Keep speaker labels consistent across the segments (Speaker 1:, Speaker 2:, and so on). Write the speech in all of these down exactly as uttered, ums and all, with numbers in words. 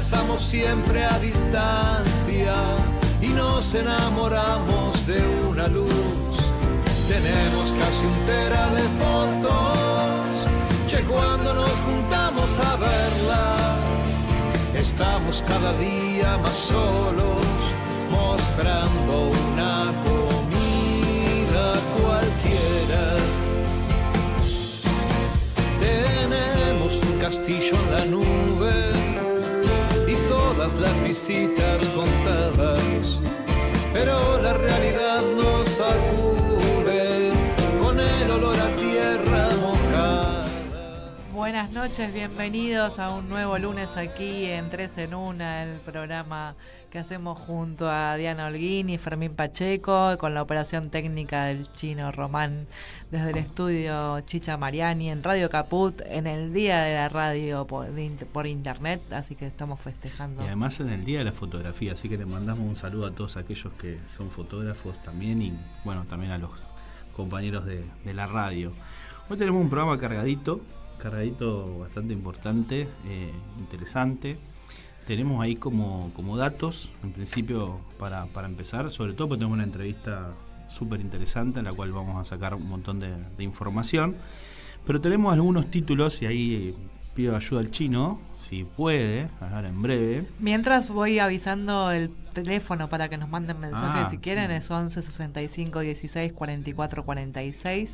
Speaker 1: conversamos siempre a distancia y nos enamoramos de una luz. Tenemos casi un tera de fotos, che, cuando nos juntamos a verla, estamos cada día más solos, mostrando una comida cualquiera. Tenemos un castillo en la nube y todas las visitas contadas, pero la realidad nos sacude con el olor a tierra mojada.
Speaker 2: Buenas noches, bienvenidos a un nuevo lunes aquí en Tres en Una, el programa que hacemos junto a Diana Holguín y Fermín Pacheco, con la operación técnica del Chino Román, desde el estudio Chicha Mariani, en Radio Caput, en el Día de la Radio por, por Internet, así que estamos festejando.
Speaker 3: Y además en el Día de la Fotografía, así que le mandamos un saludo a todos aquellos que son fotógrafos también, y bueno, también a los compañeros de, de la radio. Hoy tenemos un programa cargadito, cargadito bastante importante, eh, interesante. Tenemos ahí como, como datos, en principio, para, para empezar, sobre todo porque tenemos una entrevista súper interesante en la cual vamos a sacar un montón de, de información. Pero tenemos algunos títulos y ahí pido ayuda al Chino, si puede, ahora en breve.
Speaker 2: Mientras voy avisando el teléfono para que nos manden mensajes,
Speaker 3: ah,
Speaker 2: si quieren, es once sesenta y cinco dieciséis cuarenta y cuatro cuarenta y seis.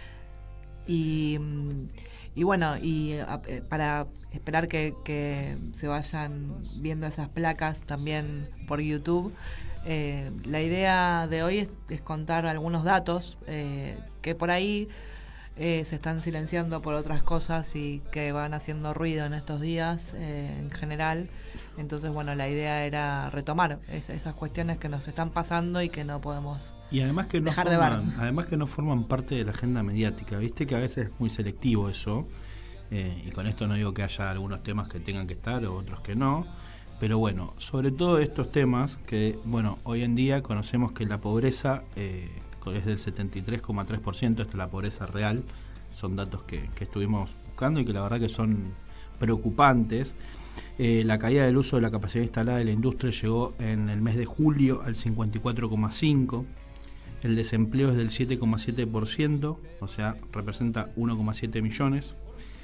Speaker 2: Y... Y bueno, y eh, para esperar que, que se vayan viendo esas placas también por YouTube, eh, la idea de hoy es, es contar algunos datos eh, que por ahí eh, se están silenciando por otras cosas y que van haciendo ruido en estos días eh, en general. Entonces, bueno, la idea era retomar es, esas cuestiones que nos están pasando y que no podemos
Speaker 3: y además que no
Speaker 2: dejar
Speaker 3: forman,
Speaker 2: de ver.
Speaker 3: Además que no forman parte de la agenda mediática. Viste que a veces es muy selectivo eso, eh, y con esto no digo que haya algunos temas que tengan que estar o otros que no, pero bueno, sobre todo estos temas que, bueno, hoy en día conocemos que la pobreza eh, es del setenta y tres coma tres por ciento, esta es la pobreza real, son datos que, que estuvimos buscando y que la verdad que son preocupantes. Eh, la caída del uso de la capacidad instalada de la industria llegó en el mes de julio al cincuenta y cuatro coma cinco por ciento. El desempleo es del siete coma siete por ciento, o sea, representa uno coma siete millones.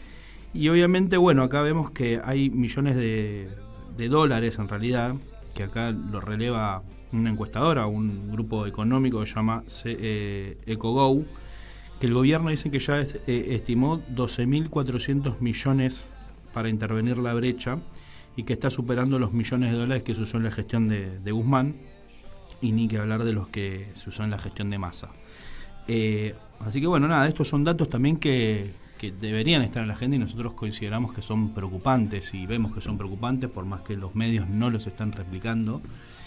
Speaker 3: Y obviamente, bueno, acá vemos que hay millones de, de dólares en realidad, que acá lo releva una encuestadora, un grupo económico que se llama eh, EcoGo, que el gobierno dice que ya es, eh, estimó doce mil cuatrocientos millones para intervenir la brecha y que está superando los millones de dólares que se usó en la gestión de, de Guzmán, y ni que hablar de los que se usó en la gestión de Massa. Eh, así que bueno, nada, estos son datos también que, que deberían estar en la agenda y nosotros consideramos que son preocupantes y vemos que son preocupantes por más que los medios no los están replicando.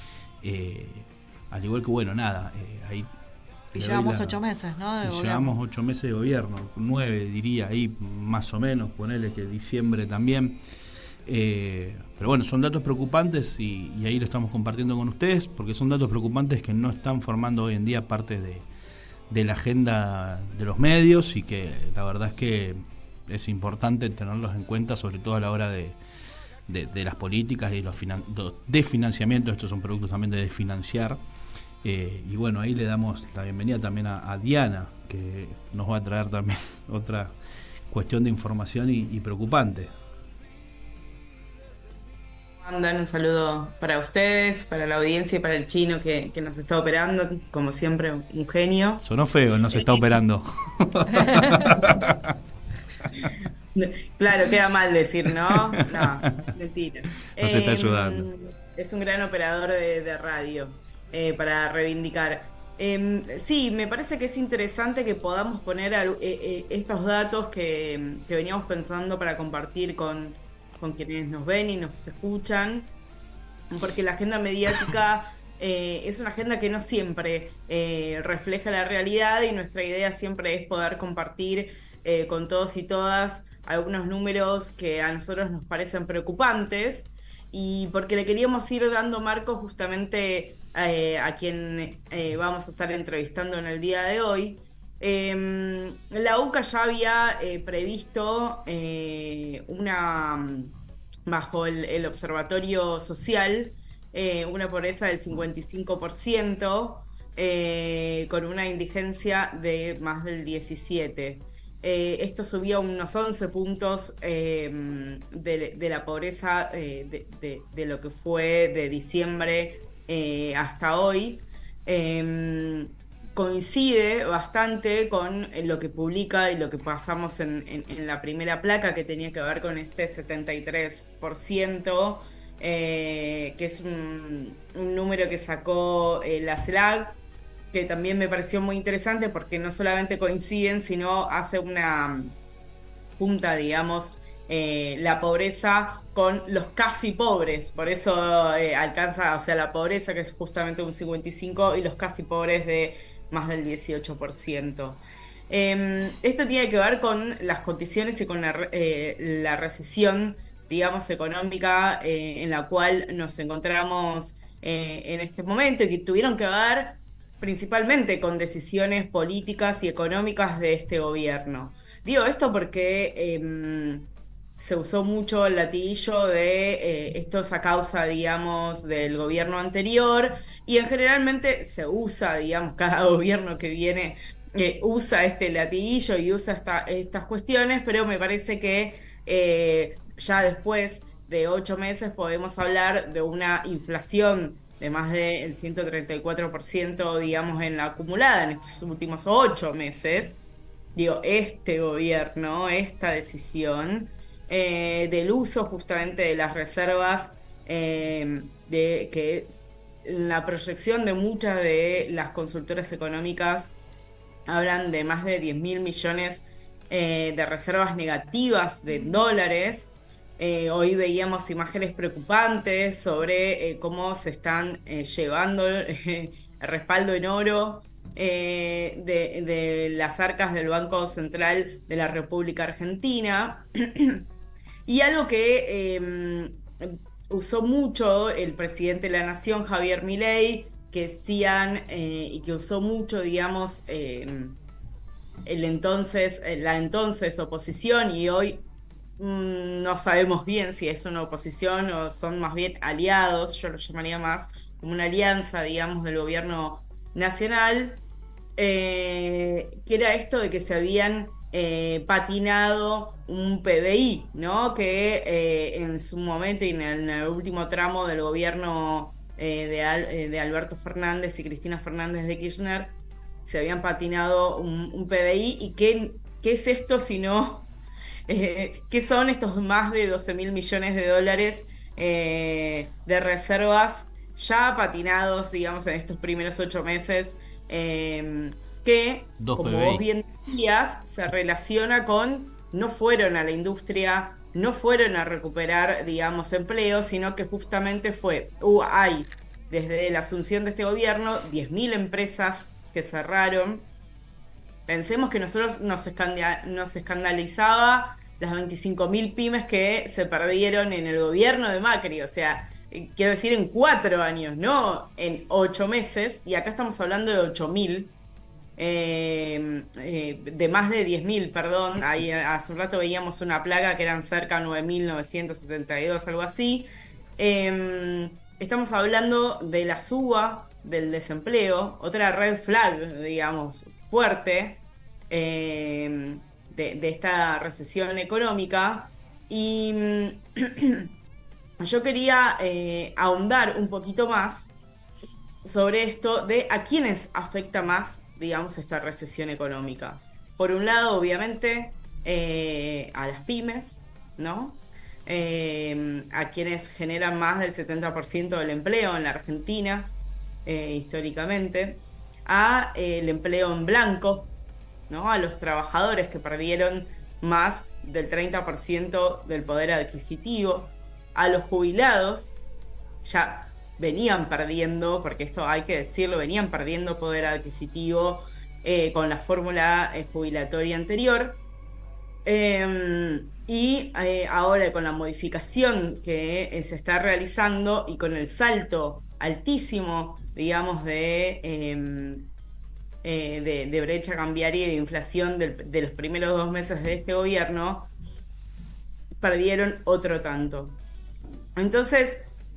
Speaker 3: Eh, al igual que, bueno, nada, eh, ahí...
Speaker 2: Y llevamos la, ocho meses, ¿no? De
Speaker 3: y llevamos ocho meses de gobierno, nueve diría ahí, más o menos, ponerle que diciembre también. Eh, pero bueno, son datos preocupantes y, y ahí lo estamos compartiendo con ustedes, porque son datos preocupantes que no están formando hoy en día parte de, de la agenda de los medios y que la verdad es que es importante tenerlos en cuenta, sobre todo a la hora de, de, de las políticas y los finan- de financiamiento. Estos son productos también de desfinanciar. Eh, y bueno, ahí le damos la bienvenida también a, a Diana, que nos va a traer también otra cuestión de información y, y preocupante.
Speaker 4: Mandan un saludo para ustedes, para la audiencia y para el Chino que, que nos está operando, como siempre, un genio.
Speaker 3: Sonó feo, nos está operando.
Speaker 4: Claro, queda mal decir, ¿no? No, mentira.
Speaker 3: Nos eh, está ayudando.
Speaker 4: Es un gran operador de, de radio, eh, para reivindicar. Eh, sí, me parece que es interesante que podamos poner eh, eh, estos datos que, que veníamos pensando para compartir con... con quienes nos ven y nos escuchan, porque la agenda mediática eh, es una agenda que no siempre eh, refleja la realidad y nuestra idea siempre es poder compartir eh, con todos y todas algunos números que a nosotros nos parecen preocupantes y porque le queríamos ir dando marco justamente eh, a quien eh, vamos a estar entrevistando en el día de hoy. Eh, la U C A ya había eh, previsto eh, una, bajo el, el Observatorio Social, eh, una pobreza del cincuenta y cinco por ciento, eh, con una indigencia de más del diecisiete por ciento. Eh, esto subía unos once puntos eh, de, de la pobreza eh, de, de, de lo que fue de diciembre eh, hasta hoy. Eh, coincide bastante con lo que publica y lo que pasamos en, en, en la primera placa, que tenía que ver con este setenta y tres por ciento, eh, que es un, un número que sacó eh, la CELAC, que también me pareció muy interesante porque no solamente coinciden, sino hace una junta, digamos, eh, la pobreza con los casi pobres. Por eso eh, alcanza, o sea, la pobreza, que es justamente un cincuenta y cinco por ciento, y los casi pobres de más del dieciocho por ciento. Eh, esto tiene que ver con las condiciones y con la, eh, la recesión, digamos, económica eh, en la cual nos encontramos eh, en este momento, y que tuvieron que ver principalmente con decisiones políticas y económicas de este gobierno. Digo esto porque eh, se usó mucho el latiguillo de eh, esto es a causa, digamos, del gobierno anterior, y en generalmente se usa, digamos, cada gobierno que viene eh, usa este latiguillo y usa esta, estas cuestiones, pero me parece que eh, ya después de ocho meses podemos hablar de una inflación de más del ciento treinta y cuatro por ciento, digamos, en la acumulada en estos últimos ocho meses. Digo, este gobierno, esta decisión eh, del uso justamente de las reservas, eh, de que la proyección de muchas de las consultoras económicas hablan de más de diez mil millones eh, de reservas negativas de dólares. Eh, hoy veíamos imágenes preocupantes sobre eh, cómo se están eh, llevando eh, el respaldo en oro eh, de, de las arcas del Banco Central de la República Argentina. Y algo que eh, usó mucho el presidente de la Nación, Javier Milei, que decían eh, y que usó mucho, digamos, eh, el entonces, la entonces oposición, y hoy no sabemos bien si es una oposición o son más bien aliados. Yo lo llamaría más como una alianza, digamos, del gobierno nacional, eh, que era esto de que se habían eh, patinado un P B I, ¿no? Que eh, en su momento y en el, en el último tramo del gobierno eh, de, Al, eh, de Alberto Fernández y Cristina Fernández de Kirchner se habían patinado un, un P B I. ¿Y qué, qué es esto si no... Eh, ¿qué son estos más de doce mil millones de dólares eh, de reservas ya patinados, digamos, en estos primeros ocho meses? Eh, que,
Speaker 3: Dos
Speaker 4: como
Speaker 3: P B I.
Speaker 4: vos bien decías, se relaciona con, no fueron a la industria, no fueron a recuperar, digamos, empleo, sino que justamente fue, uh, hay, desde la asunción de este gobierno, diez mil empresas que cerraron. Pensemos que nosotros nos, escanda- nos escandalizaba las veinticinco mil pymes que se perdieron en el gobierno de Macri. O sea, eh, quiero decir, en cuatro años, no en ocho meses. Y acá estamos hablando de ocho mil, eh, eh, de más de diez mil, perdón. Ahí hace un rato veíamos una plaga que eran cerca de nueve mil novecientos setenta y dos, algo así. Eh, estamos hablando de la suba del desempleo, otra red flag, digamos, fuerte eh, de, de esta recesión económica. Y yo quería eh, ahondar un poquito más sobre esto de a quiénes afecta más, digamos, esta recesión económica. Por un lado, obviamente, eh, a las pymes, ¿no? Eh, a quienes generan más del setenta por ciento del empleo en la Argentina, eh, históricamente, a eh, el empleo en blanco, ¿no? A los trabajadores que perdieron más del treinta por ciento del poder adquisitivo, a los jubilados, ya venían perdiendo, porque esto hay que decirlo, venían perdiendo poder adquisitivo eh, con la fórmula eh, jubilatoria anterior. Eh, y eh, ahora con la modificación que eh, se está realizando y con el salto altísimo, digamos, de, eh, eh, de, de brecha cambiaria y de inflación del, de los primeros dos meses de este gobierno, perdieron otro tanto. Entonces,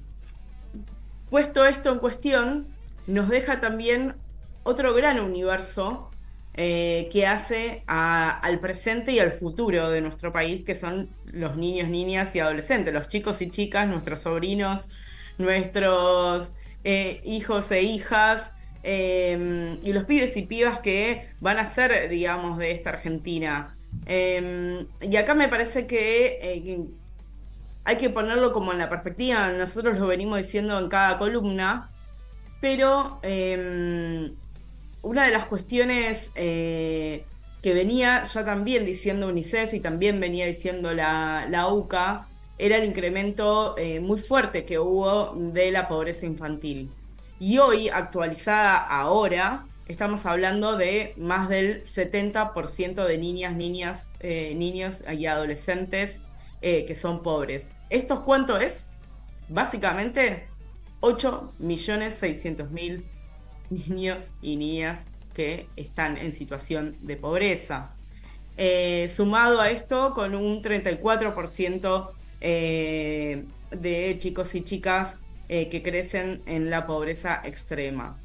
Speaker 4: puesto esto en cuestión, nos deja también otro gran universo eh, que hace a- al presente y al futuro de nuestro país, que son los niños, niñas y adolescentes, los chicos y chicas, nuestros sobrinos, nuestros eh, hijos e hijas, eh, y los pibes y pibas que van a ser, digamos, de esta Argentina. Eh, y acá me parece que eh, hay que ponerlo como en la perspectiva, nosotros lo venimos diciendo en cada columna, pero eh, una de las cuestiones eh, que venía ya también diciendo UNICEF y también venía diciendo la, la U C A era el incremento eh, muy fuerte que hubo de la pobreza infantil. Y hoy, actualizada ahora, estamos hablando de más del setenta por ciento de niñas, niñas, eh, niños y adolescentes eh, que son pobres. ¿Esto cuánto es? Básicamente ocho millones seiscientos mil niños y niñas que están en situación de pobreza. Eh, sumado a esto, con un treinta y cuatro por ciento eh, de chicos y chicas eh, que crecen en la pobreza extrema.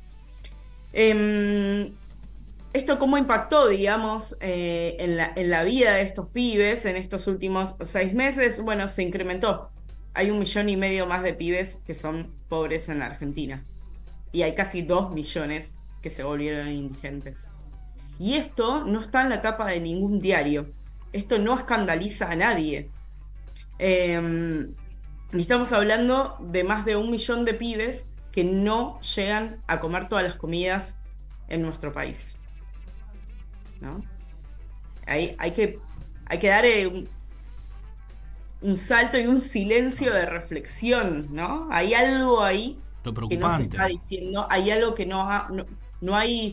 Speaker 4: Eh, ¿Esto cómo impactó, digamos, eh, en la, en la vida de estos pibes en estos últimos seis meses? Bueno, se incrementó. Hay un millón y medio más de pibes que son pobres en la Argentina. Y hay casi dos millones que se volvieron indigentes. Y esto no está en la tapa de ningún diario. Esto no escandaliza a nadie. Eh, y estamos hablando de más de un millón de pibes que no llegan a comer todas las comidas en nuestro país, ¿no? Hay, hay que, hay que dar eh, un, un salto y un silencio de reflexión, ¿no? Hay algo ahí
Speaker 3: Lo
Speaker 4: que no se
Speaker 3: preocupante.
Speaker 4: está diciendo, hay algo que no, ha- no, no hay...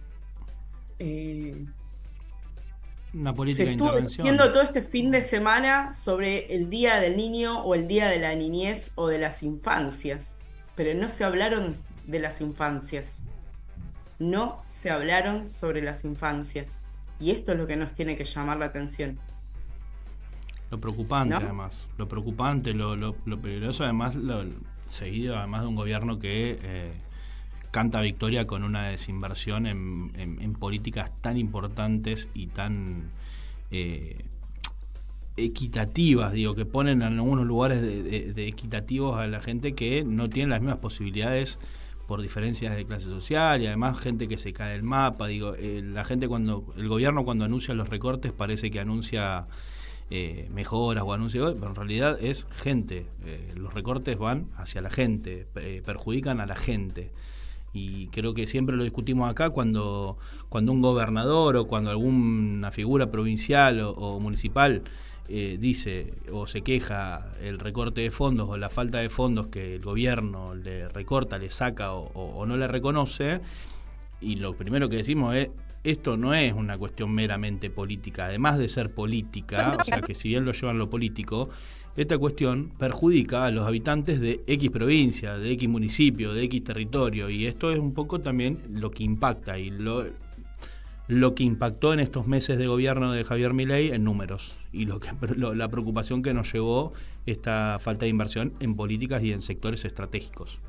Speaker 4: eh,
Speaker 3: Una
Speaker 4: Se
Speaker 3: política de
Speaker 4: estuvo
Speaker 3: intervención.
Speaker 4: diciendo todo este fin de semana sobre el Día del Niño o el Día de la Niñez o de las infancias, pero no se hablaron de las infancias. No se hablaron sobre las infancias. Y esto es lo que nos tiene que llamar la atención,
Speaker 3: Lo preocupante,
Speaker 4: ¿no?
Speaker 3: además. Lo preocupante, lo, lo, lo peligroso, además, lo, seguido, además de un gobierno que eh, canta victoria con una desinversión en, en, en políticas tan importantes y tan eh, equitativas, digo, que ponen en algunos lugares de, de, de equitativos a la gente que no tiene las mismas posibilidades por diferencias de clase social y además gente que se cae del mapa. Digo, eh, la gente cuando, el gobierno cuando anuncia los recortes parece que anuncia eh, mejoras o anuncia, pero en realidad es gente. Eh, los recortes van hacia la gente, eh, perjudican a la gente. Y creo que siempre lo discutimos acá cuando, cuando un gobernador o cuando alguna figura provincial o, o municipal eh, dice o se queja el recorte de fondos o la falta de fondos que el gobierno le recorta, le saca o, o, o no le reconoce, y lo primero que decimos es: esto no es una cuestión meramente política, además de ser política, o sea que si bien lo llevan lo político, esta cuestión perjudica a los habitantes de X provincia, de X municipio, de X territorio, y esto es un poco también lo que impacta y lo, lo que impactó en estos meses de gobierno de Javier Milei en números, y lo que lo, la preocupación que nos llevó esta falta de inversión en políticas y en sectores estratégicos.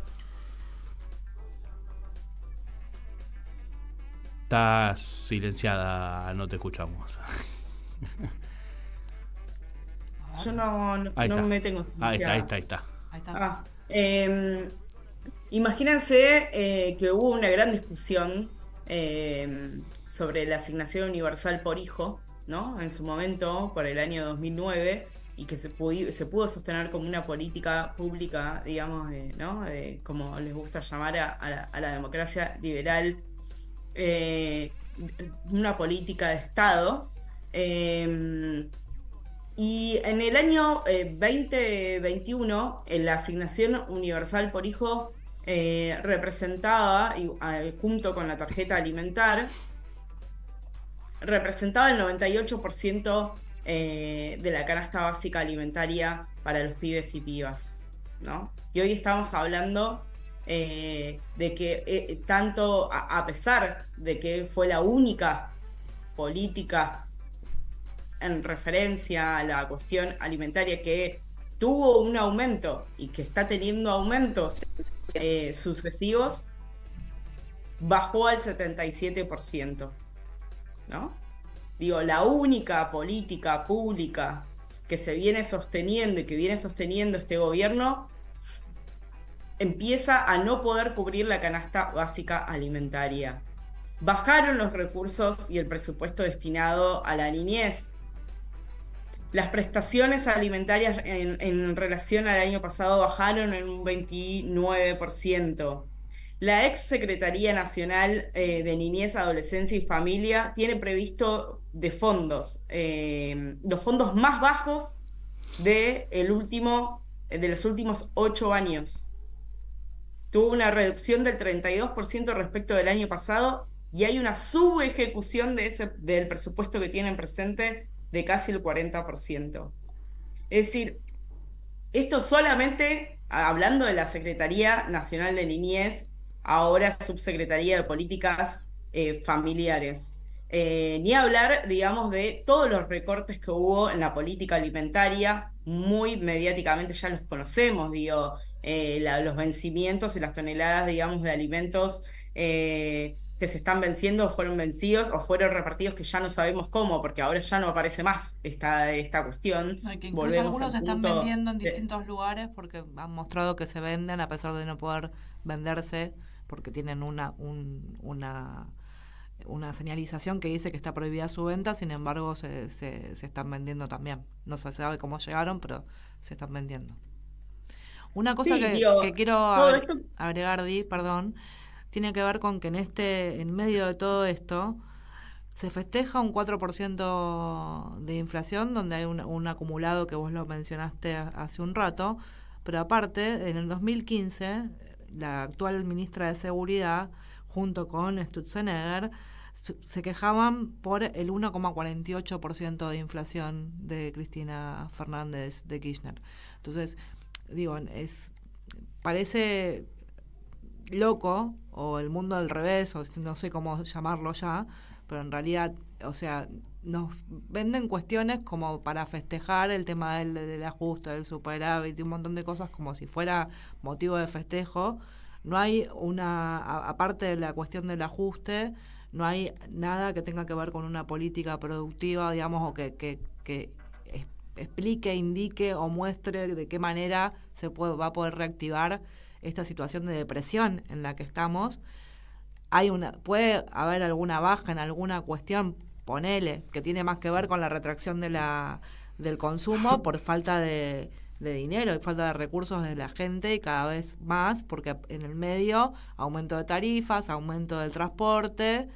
Speaker 3: Estás silenciada, no te escuchamos.
Speaker 4: Yo no, no,
Speaker 3: Ahí
Speaker 4: no
Speaker 3: está.
Speaker 4: me tengo...
Speaker 3: Ahí está, ahí está, ahí está.
Speaker 2: Ahí está.
Speaker 4: Ah, eh, imagínense eh, que hubo una gran discusión eh, sobre la asignación universal por hijo, ¿no? En su momento, por el año dos mil nueve, y que se, pudi- se pudo sostener como una política pública, digamos, eh, ¿no? Eh, como les gusta llamar a, a la, a la democracia liberal, eh, una política de Estado. Eh, y en el año eh, veinte veintiuno, eh, la asignación universal por hijo eh, representaba, y, eh, junto con la tarjeta alimentar, representaba el noventa y ocho por ciento eh, de la canasta básica alimentaria para los pibes y pibas, ¿no? Y hoy estamos hablando eh, de que eh, tanto, a, a pesar de que fue la única política en referencia a la cuestión alimentaria que tuvo un aumento y que está teniendo aumentos eh, sucesivos, bajó al setenta y siete por ciento, ¿no? Digo, la única política pública que se viene sosteniendo y que viene sosteniendo este gobierno empieza a no poder cubrir la canasta básica alimentaria. Bajaron los recursos y el presupuesto destinado a la niñez. Las prestaciones alimentarias en, en relación al año pasado bajaron en un veintinueve por ciento. La ex Secretaría Nacional eh, de Niñez, Adolescencia y Familia tiene previsto de fondos, eh, los fondos más bajos de, el último, de los últimos ocho años. Tuvo una reducción del treinta y dos por ciento respecto del año pasado y hay una subejecución de ese, del presupuesto que tienen presente de casi el cuarenta por ciento. Es decir, esto solamente hablando de la Secretaría Nacional de Niñez, ahora Subsecretaría de Políticas eh, Familiares. Eh, ni hablar, digamos, de todos los recortes que hubo en la política alimentaria, muy mediáticamente ya los conocemos, digo, eh, la, los vencimientos y las toneladas, digamos, de alimentos eh, que se están venciendo o fueron vencidos o fueron repartidos que ya no sabemos cómo, porque ahora ya no aparece más esta, esta cuestión.
Speaker 2: No, que incluso
Speaker 4: Volvemos
Speaker 2: algunos se
Speaker 4: al
Speaker 2: están
Speaker 4: punto
Speaker 2: vendiendo en
Speaker 4: de-
Speaker 2: distintos lugares porque han mostrado que se venden a pesar de no poder venderse porque tienen una un- una una señalización que dice que está prohibida su venta, sin embargo se, se, se están vendiendo también. No se sabe cómo llegaron, pero se están vendiendo. Una cosa
Speaker 4: Sí,
Speaker 2: que,
Speaker 4: digo,
Speaker 2: que quiero
Speaker 4: todo
Speaker 2: agre-
Speaker 4: esto.
Speaker 2: agregar, Di, perdón, tiene que ver con que en este, en medio de todo esto, se festeja un cuatro por ciento de inflación, donde hay un, un acumulado que vos lo mencionaste a- hace un rato, pero aparte, en el dos mil quince, la actual ministra de Seguridad, junto con Stutzenegger, se se quejaban por el uno coma cuarenta y ocho por ciento de inflación de Cristina Fernández de Kirchner. Entonces, digo, es parece loco, o el mundo al revés, o no sé cómo llamarlo ya, pero en realidad, o sea, nos venden cuestiones como para festejar el tema del, del ajuste, del superávit y un montón de cosas como si fuera motivo de festejo. No hay una, a- aparte de la cuestión del ajuste, no hay nada que tenga que ver con una política productiva, digamos, o que, que, que es- explique, indique o muestre de qué manera se puede, va a poder reactivar esta situación de depresión en la que estamos. Hay una, puede haber alguna baja en alguna cuestión, ponele, que tiene más que ver con la retracción de la, del consumo por falta de, de dinero y falta de recursos de la gente y cada vez más, porque en el medio aumento de tarifas, aumento del transporte,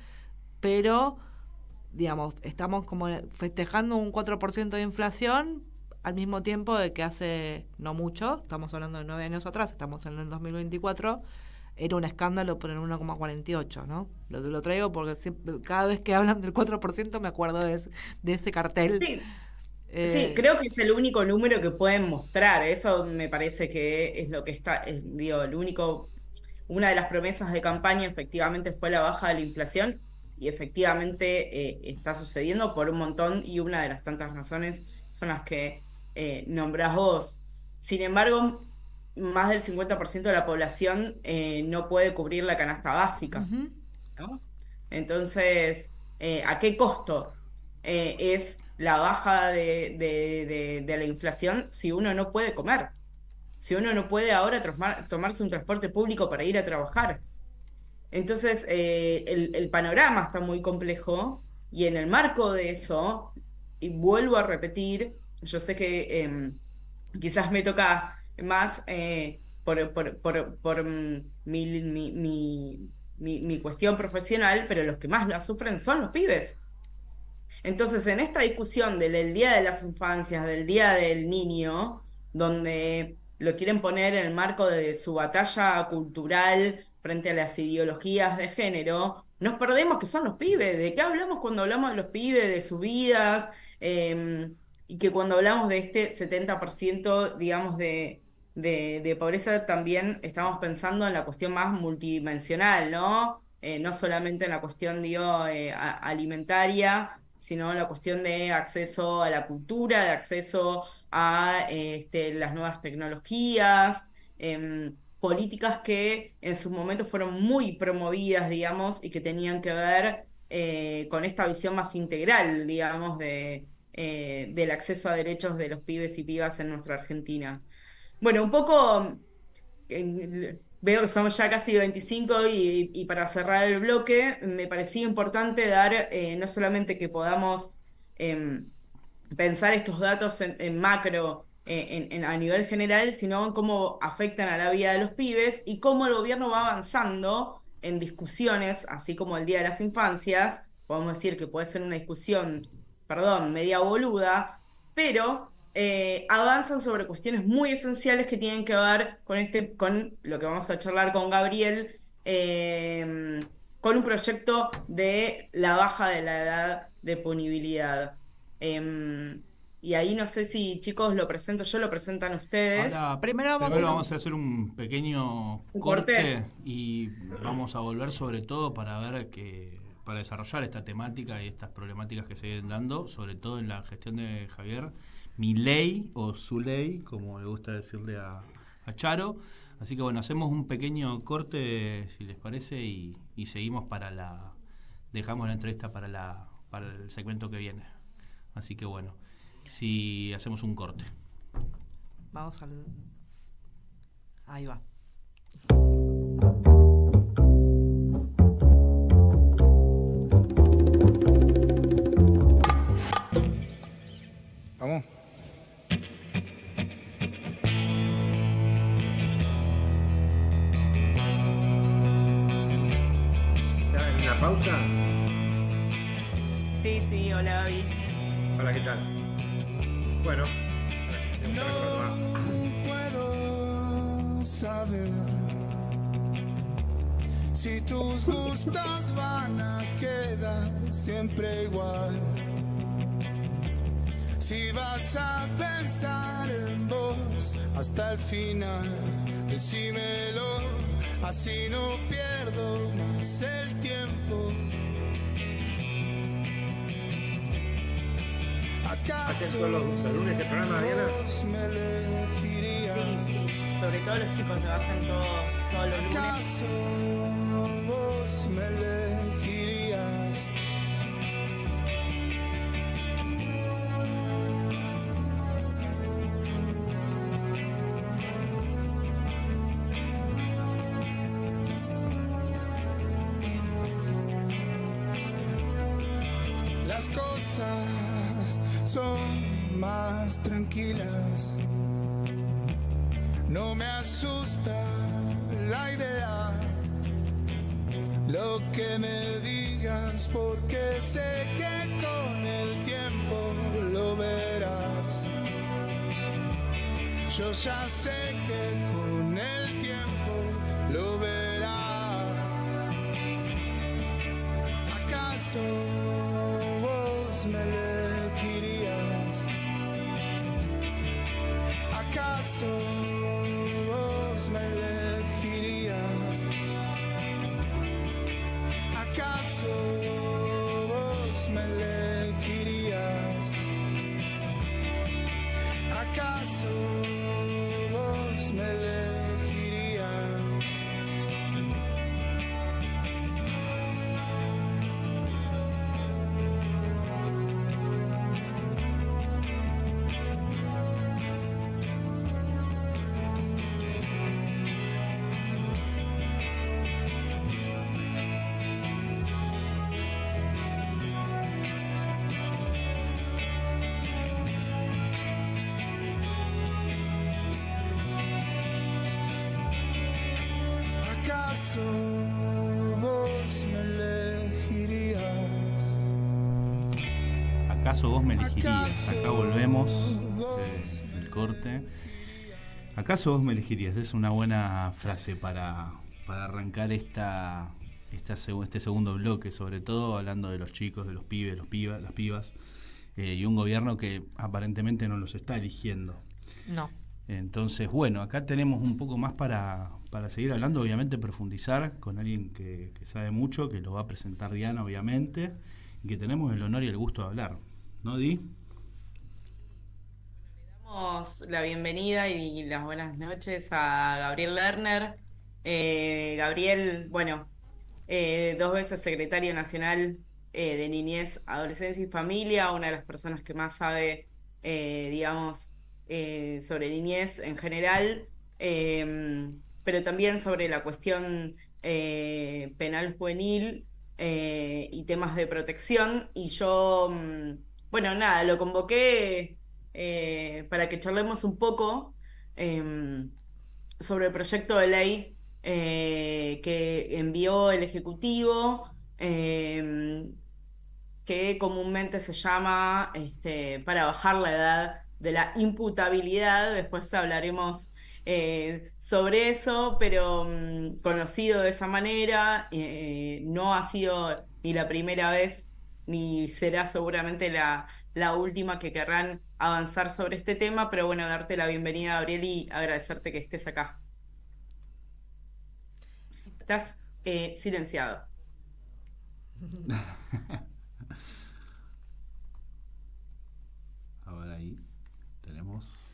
Speaker 2: pero digamos, estamos como festejando un cuatro por ciento de inflación al mismo tiempo de que hace no mucho, estamos hablando de nueve años atrás, estamos en el dos mil veinticuatro, era un escándalo por el uno coma cuarenta y ocho, ¿no? Lo, lo traigo porque siempre, cada vez que hablan del cuatro por ciento me acuerdo de, ese- de ese cartel.
Speaker 4: Sí,
Speaker 2: Eh,
Speaker 4: sí, creo que es el único número que pueden mostrar. Eso me parece que es lo que está, es, digo, el único, una de las promesas de campaña efectivamente fue la baja de la inflación y efectivamente eh, está sucediendo por un montón y una de las tantas razones son las que eh, nombrás vos. Sin embargo, más del cincuenta por ciento de la población eh, no puede cubrir la canasta básica,
Speaker 2: ujú.
Speaker 4: ¿no? Entonces, eh, ¿a qué costo eh, es la baja de, de- de- de la inflación si uno no puede comer? Si uno no puede ahora trasma- tomarse un transporte público para ir a trabajar. Entonces, eh, el, el panorama está muy complejo y en el marco de eso, y vuelvo a repetir, yo sé que em, quizás me toca más eh, por, por, por, por, mm, mi, mi, mi, mi, mi cuestión profesional, pero los que más la sufren son los pibes. Entonces, en esta discusión del el Día de las Infancias, del Día del Niño, donde lo quieren poner en el marco de su batalla cultural frente a las ideologías de género, nos perdemos que son los pibes. ¿De qué hablamos cuando hablamos de los pibes, de sus vidas? Eh, y que cuando hablamos de este setenta por ciento, digamos, de, de, de pobreza, también estamos pensando en la cuestión más multidimensional, ¿no? Eh, no solamente en la cuestión, digo, eh, a- alimentaria, sino la cuestión de acceso a la cultura, de acceso a este, las nuevas tecnologías, em, políticas que en sus momentos fueron muy promovidas, digamos, y que tenían que ver eh, con esta visión más integral, digamos, de, eh, del acceso a derechos de los pibes y pibas en nuestra Argentina. Bueno, un poco eh, veo que son ya casi veinticinco y, y para cerrar el bloque, me parecía importante dar eh, no solamente que podamos em, pensar estos datos en, en macro, eh, en, en- a nivel general, sino en cómo afectan a la vida de los pibes y cómo el gobierno va avanzando en discusiones, así como el Día de las Infancias, podemos decir que puede ser una discusión, perdón, media boluda, pero eh, avanzan sobre cuestiones muy esenciales que tienen que ver con este, con lo que vamos a charlar con Gabriel, eh, con un proyecto de la baja de la edad de punibilidad. Em, y ahí no sé si chicos lo presento yo, lo presentan ustedes.
Speaker 3: Ahora,
Speaker 2: Primero vamos
Speaker 3: primero
Speaker 2: a-
Speaker 3: vamos a hacer un pequeño
Speaker 4: ¿Un
Speaker 3: corte,
Speaker 4: corte?
Speaker 3: y vamos a volver sobre todo para ver que para desarrollar esta temática y estas problemáticas que se vienen dando, sobre todo en la gestión de Javier Milei o Zuley, como le gusta decirle a, a Charo. Así que bueno, hacemos un pequeño corte, si les parece, y, y seguimos para la dejamos la entrevista para la para el segmento que viene. Así que bueno, si hacemos un corte.
Speaker 2: Vamos al... Ahí va.
Speaker 5: Vamos.
Speaker 6: ¿Está en una pausa?
Speaker 4: Sí, sí, hola Gaby.
Speaker 6: Hola, ¿qué tal? Bueno, tenemos que retomar.
Speaker 5: No puedo saber si tus gustos van a quedar siempre igual. Si vas a pensar en vos hasta el final, decímelo, así no pierdo más el tiempo.
Speaker 6: ¿Hacen todos los, los lunes el programa, Diana?
Speaker 5: Vos me elegirías.
Speaker 4: Sí, sí. Sobre todo los chicos lo hacen todos, todos los lunes.
Speaker 5: ¿Acaso vos me elegirías? Las cosas son más tranquilas. No me asusta la idea, lo que me digas, porque sé que con el tiempo lo verás. Yo ya sé que con el tiempo lo verás. ¿Acaso vos me elegirías? ¿Acaso vos me elegirías? ¿Acaso vos me elegirías? ¿Acaso vos me elegirías? ¿Acaso vos me elegirías?
Speaker 3: ¿Acaso vos me elegirías?
Speaker 5: ¿Acaso
Speaker 3: Acá volvemos
Speaker 5: vos
Speaker 3: de- del corte. ¿Acaso vos me elegirías? Es una buena frase para, para arrancar esta, esta seg- este segundo bloque, sobre todo hablando de los chicos, de los pibes, los pibas, las pibas, eh, y un gobierno que aparentemente no los está eligiendo.
Speaker 2: No.
Speaker 3: Entonces, bueno, acá tenemos un poco más para, para seguir hablando, obviamente profundizar con alguien que, que sabe mucho, que lo va a presentar Diana, obviamente, y que tenemos el honor y el gusto de hablar. ¿No, Di?
Speaker 4: Damos la bienvenida y las buenas noches a Gabriel Lerner. Eh, Gabriel, bueno, eh, dos veces secretario nacional eh, de Niñez, Adolescencia y Familia, una de las personas que más sabe, eh, digamos, eh, sobre niñez en general, eh, pero también sobre la cuestión eh, penal juvenil eh, y temas de protección. Y yo, mm, bueno, nada, lo convoqué eh, para que charlemos un poco eh, sobre el proyecto de ley eh, que envió el Ejecutivo, eh, que comúnmente se llama este, para bajar la edad de la imputabilidad. Después hablaremos eh, sobre eso, pero mm, conocido de esa manera, eh, no ha sido ni la primera vez, ni será seguramente la, la última que querrán avanzar sobre este tema, pero bueno, darte la bienvenida, Gabriel, y agradecerte que estés acá. Estás eh, silenciado.
Speaker 3: Ahora ahí tenemos.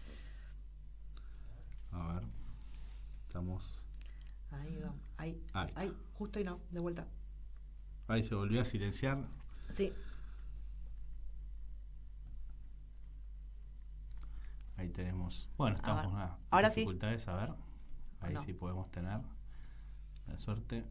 Speaker 3: A ver. Estamos.
Speaker 2: Ahí va. Ahí.
Speaker 3: Ahí.
Speaker 2: Ahí. Justo ahí no. De vuelta.
Speaker 3: Ahí se volvió a silenciar.
Speaker 2: Sí.
Speaker 3: Ahí tenemos. Bueno, estamos con unas
Speaker 2: ahora sí.
Speaker 3: dificultades. A ver. Ahí
Speaker 2: no.
Speaker 3: sí podemos tener la suerte.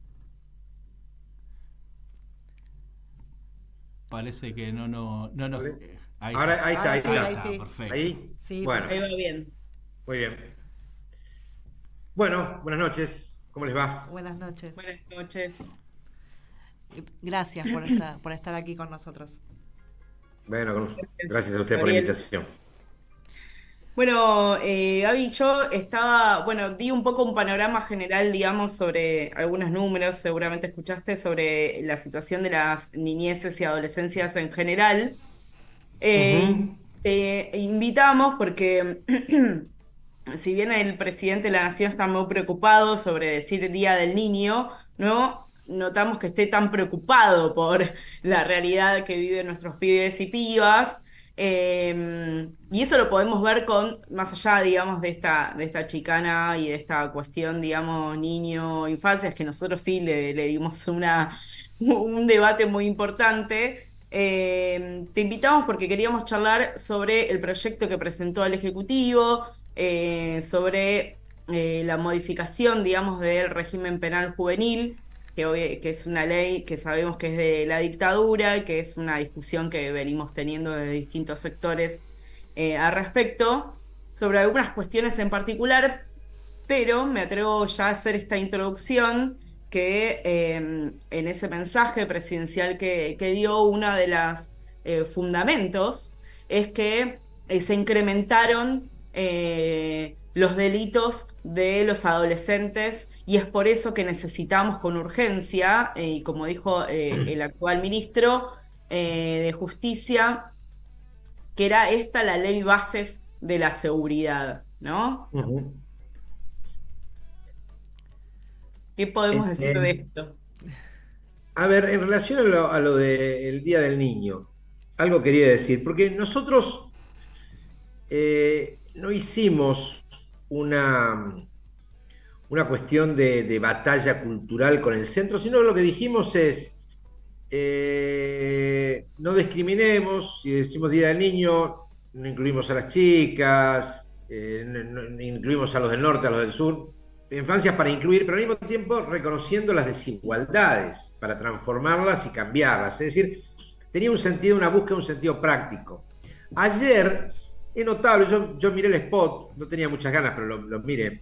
Speaker 3: Parece que no no no nos. Eh, ahí
Speaker 7: Ahora
Speaker 3: está.
Speaker 7: ahí está, ahí
Speaker 2: Ahora sí,
Speaker 7: está.
Speaker 2: ahí
Speaker 3: Ah,
Speaker 2: sí.
Speaker 3: perfecto.
Speaker 7: Ahí.
Speaker 2: Sí,
Speaker 7: Bueno,
Speaker 4: Ahí va bien.
Speaker 7: muy bien. Bueno, buenas noches. ¿Cómo les va?
Speaker 2: Buenas noches.
Speaker 4: Buenas noches.
Speaker 2: Gracias por estar, por estar aquí con nosotros.
Speaker 7: Bueno, con-
Speaker 4: Gracias,
Speaker 7: gracias a usted por la
Speaker 4: Gabriel.
Speaker 7: invitación.
Speaker 4: Bueno, eh, Gaby, yo estaba, bueno, di un poco un panorama general, digamos, sobre algunos números, seguramente escuchaste, sobre la situación de las niñeces y adolescencias en general. Eh,
Speaker 7: Ujú.
Speaker 4: Te invitamos porque si bien el presidente de la Nación está muy preocupado sobre decir Día del Niño, no notamos que esté tan preocupado por la realidad que viven nuestros pibes y pibas. Eh, y eso lo podemos ver con, más allá, digamos, de esta, de esta chicana y de esta cuestión, digamos, niño-infancia, es que nosotros sí le, le dimos una, un debate muy importante. Eh, te invitamos porque queríamos charlar sobre el proyecto que presentó el Ejecutivo, eh, sobre eh, la modificación, digamos, del régimen penal juvenil, que, hoy, que es una ley que sabemos que es de la dictadura, que es una discusión que venimos teniendo de distintos sectores eh, al respecto, sobre algunas cuestiones en particular, pero me atrevo ya a hacer esta introducción que eh, en ese mensaje presidencial que, que dio, uno de los eh, fundamentos es que eh, se incrementaron eh, los delitos de los adolescentes y es por eso que necesitamos con urgencia, eh, y como dijo eh, el actual ministro eh, de Justicia, que era esta la ley bases de la seguridad, ¿no?
Speaker 7: Ujú.
Speaker 4: ¿Qué podemos
Speaker 7: Este,
Speaker 4: decir de esto?
Speaker 7: A ver, en relación a lo, a lo del Día del Niño, algo quería decir, porque nosotros eh, no hicimos una, una cuestión de, de batalla cultural con el centro, sino lo que dijimos es, eh, no discriminemos, si decimos Día del Niño, no incluimos a las chicas, eh, no, no incluimos a los del norte, a los del sur, infancias para incluir, pero al mismo tiempo reconociendo las desigualdades para transformarlas y cambiarlas. Es decir, tenía un sentido, una búsqueda, un sentido práctico. Ayer es notable, yo, yo miré el spot, no tenía muchas ganas, pero lo, lo miré.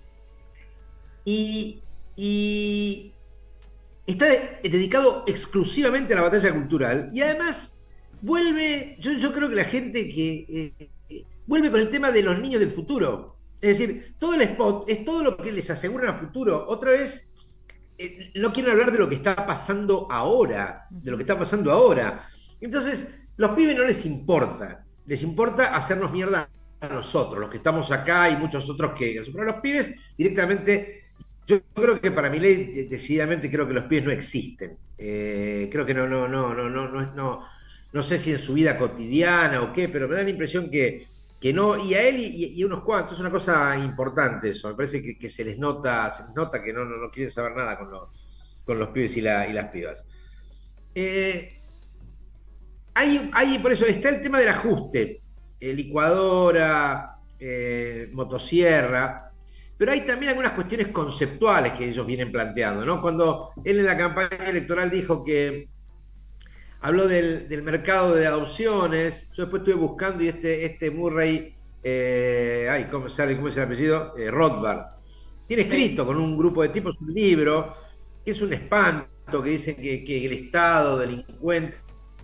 Speaker 7: Y, y está de- dedicado exclusivamente a la batalla cultural y además vuelve, yo, yo creo que la gente que eh, vuelve con el tema de los niños del futuro. Es decir, todo el spot es todo lo que les aseguran a futuro. Otra vez, eh, no quieren hablar de lo que está pasando ahora, de lo que está pasando ahora. Entonces, los pibes no les importa, les importa hacernos mierda a nosotros, los que estamos acá y muchos otros que... Pero los pibes directamente Yo creo que para mi ley, decididamente creo que los pibes no existen. Eh, creo que no, no, no, no, no, no, no, no sé si en su vida cotidiana o qué, pero me da la impresión que, que no, y a él y, y unos cuantos, es una cosa importante eso, me parece que, que se les nota, se les nota que no, no, no quieren saber nada con los, con los pibes y, la, y las pibas. Eh, hay, hay, por eso está el tema del ajuste, eh, licuadora, eh, motosierra, pero hay también algunas cuestiones conceptuales que ellos vienen planteando, ¿no? Cuando él en la campaña electoral dijo que habló del, del mercado de adopciones, yo después estuve buscando y este, este Murray, eh, ay, ¿cómo sale? ¿Cómo es el apellido? Eh, Rothbard. Tiene escrito
Speaker 4: Sí.
Speaker 7: con un grupo de tipos un libro que es un espanto, que dicen que, que el Estado delincuente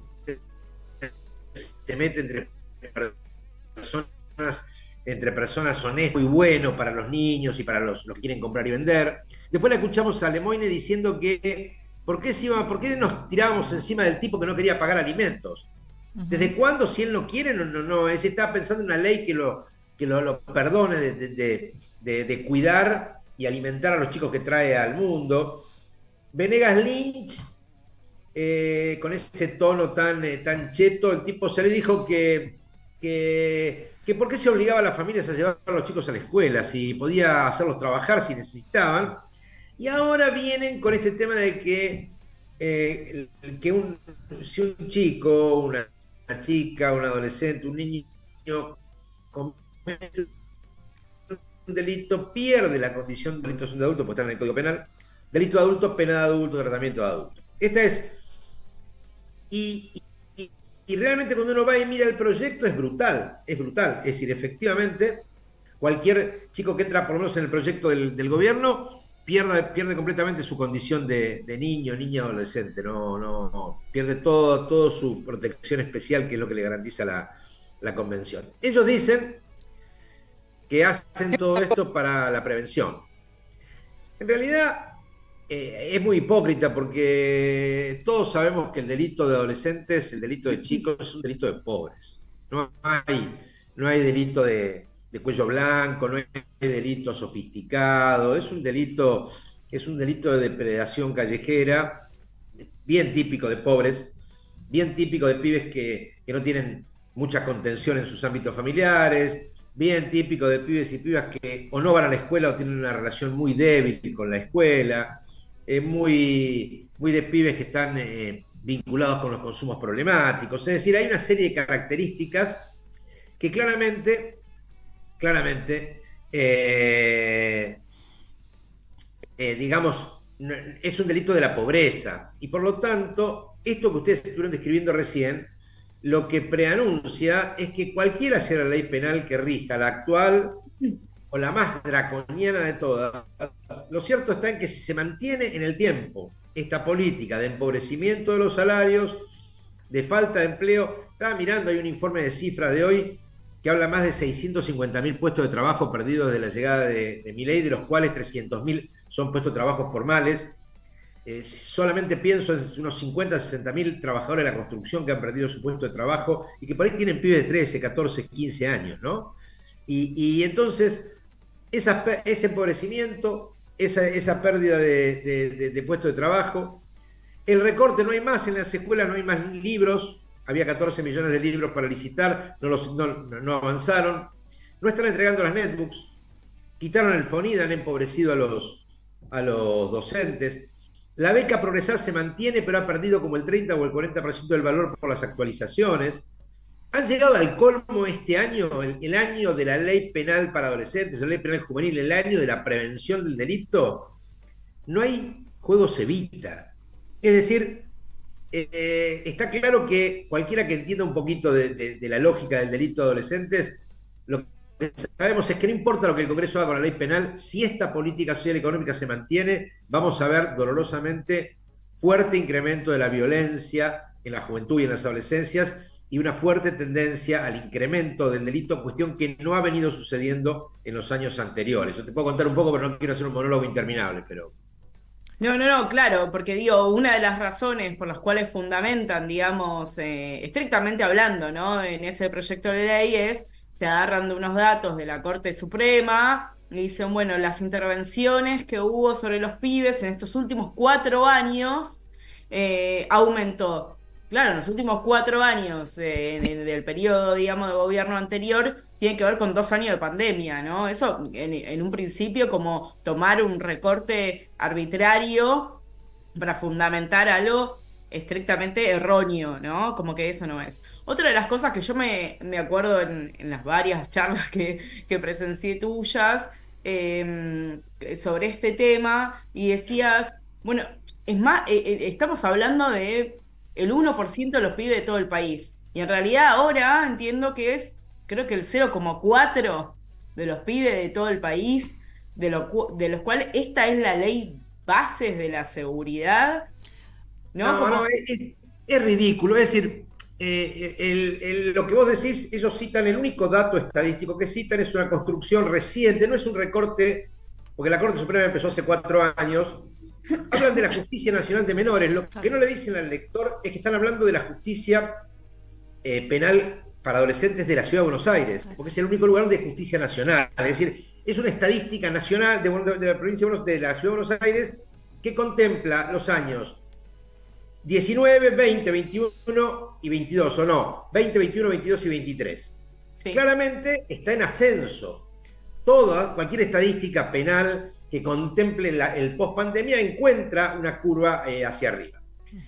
Speaker 7: se mete entre personas, entre personas honestas y bueno para los niños y para los, los que quieren comprar y vender. Después la escuchamos a Lemoyne diciendo que ¿por qué, se iba, ¿por qué nos tirábamos encima del tipo que no quería pagar alimentos?
Speaker 2: Uh-huh.
Speaker 7: ¿Desde cuándo, si él no quiere, no, no, no? Él estaba pensando en una ley que lo, que lo, lo perdone de, de, de, de cuidar y alimentar a los chicos que trae al mundo. Venegas Lynch, eh, con ese tono tan, eh, tan cheto, el tipo se le dijo que, que, que por qué se obligaba a las familias a llevar a los chicos a la escuela, si podía hacerlos trabajar si necesitaban. Y ahora vienen con este tema de que, eh, que un, si un chico, una, una chica, un adolescente, un niño comete un delito, pierde la condición de delito de adulto, porque está en el Código Penal, delito de adulto, pena de adulto, tratamiento de adulto. Esta es... Y, y, y realmente cuando uno va y mira el proyecto es brutal, es brutal. Es decir, efectivamente, cualquier chico que entra por lo menos en el proyecto del, del gobierno pierde, pierde completamente su condición de, de niño, niña, adolescente. No, no, no. Pierde todo, todo su protección especial, que es lo que le garantiza la, la convención. Ellos dicen que hacen todo esto para la prevención. En realidad eh, es muy hipócrita porque todos sabemos que el delito de adolescentes, el delito de chicos, es un delito de pobres. No hay, no hay delito de, de cuello blanco, no hay delito sofisticado, es un delito, es un delito de depredación callejera, bien típico de pobres, bien típico de pibes que, que no tienen mucha contención en sus ámbitos familiares, bien típico de pibes y pibas que o no van a la escuela o tienen una relación muy débil con la escuela, eh, muy, muy de pibes que están eh, vinculados con los consumos problemáticos. Es decir, hay una serie de características que claramente, claramente, eh, eh, digamos, es un delito de la pobreza. Y por lo tanto, esto que ustedes estuvieron describiendo recién, lo que preanuncia es que cualquiera sea la ley penal que rija, la actual o la más draconiana de todas, lo cierto está en que si se mantiene en el tiempo esta política de empobrecimiento de los salarios, de falta de empleo, estaba mirando, hay un informe de cifras de hoy que habla más de seiscientos cincuenta mil puestos de trabajo perdidos desde la llegada de, de Milei, de los cuales trescientos mil son puestos de trabajo formales. Eh, solamente pienso en unos cincuenta, sesenta mil trabajadores de la construcción que han perdido su puesto de trabajo y que por ahí tienen pibes de trece, catorce, quince años, ¿no? Y, y entonces, esa, ese empobrecimiento, esa, esa pérdida de, de, de, de puesto de trabajo, el recorte, no hay más en las escuelas, no hay más libros, había catorce millones de libros para licitar, no, los, no, no avanzaron, no están entregando las netbooks, quitaron el FONIDA, han empobrecido a los, a los docentes. La beca Progresar se mantiene, pero ha perdido como el treinta o el cuarenta por ciento del valor por las actualizaciones. Han llegado al colmo este año, el, el año de la ley penal para adolescentes, la ley penal juvenil, el año de la prevención del delito. No hay juegos evita. Es decir, eh, está claro que cualquiera que entienda un poquito de, de, de la lógica del delito de adolescentes, lo que sabemos es que no importa lo que el Congreso haga con la ley penal, si esta política social y económica se mantiene, vamos a ver dolorosamente fuerte incremento de la violencia en la juventud y en las adolescencias y una fuerte tendencia al incremento del delito, cuestión que no ha venido sucediendo en los años anteriores. Yo te puedo contar un poco, pero no quiero hacer un monólogo interminable, pero...
Speaker 4: No, no, no, claro, porque digo, una de las razones por las cuales fundamentan, digamos, eh, estrictamente hablando, ¿no? En ese proyecto de ley es, se agarran de unos datos de la Corte Suprema, y dicen, bueno, las intervenciones que hubo sobre los pibes en estos últimos cuatro años eh, aumentó. Claro, en los últimos cuatro años eh, en el- del periodo, digamos, de gobierno anterior, tiene que ver con dos años de pandemia, ¿no? Eso, en, en un principio, como tomar un recorte arbitrario para fundamentar algo estrictamente erróneo, ¿no? Como que eso no es. Otra de las cosas que yo me, me acuerdo en, en las varias charlas que, que presencié tuyas eh, sobre este tema, y decías, bueno, es más, eh, eh, estamos hablando de el uno por ciento de los pibes de todo el país. Y en realidad ahora entiendo que es, creo que el cero coma cuatro de los pibes de todo el país, de, lo, cu- de los cuales esta es la ley bases de la seguridad, ¿no?
Speaker 7: No,
Speaker 4: Como,
Speaker 7: no, es, es- es ridículo. Es decir, eh, el- el- lo que vos decís, ellos citan, el único dato estadístico que citan es una construcción reciente, no es un recorte, porque la Corte Suprema empezó hace cuatro años. Hablan de la Justicia Nacional de Menores. Lo que no le dicen al lector es que están hablando de la justicia eh, penal para adolescentes de la Ciudad de Buenos Aires, porque es el único lugar donde hay justicia nacional. Es decir, es una estadística nacional de, de la provincia de, Buenos, de la Ciudad de Buenos Aires que contempla los años diecinueve, veinte, veintiuno y veintidós, o no, veinte, veintiuno, veintidós y veintitrés.
Speaker 4: sí.
Speaker 7: Claramente está en ascenso. Toda, cualquier estadística penal que contemple la, el post-pandemia encuentra una curva eh, hacia arriba.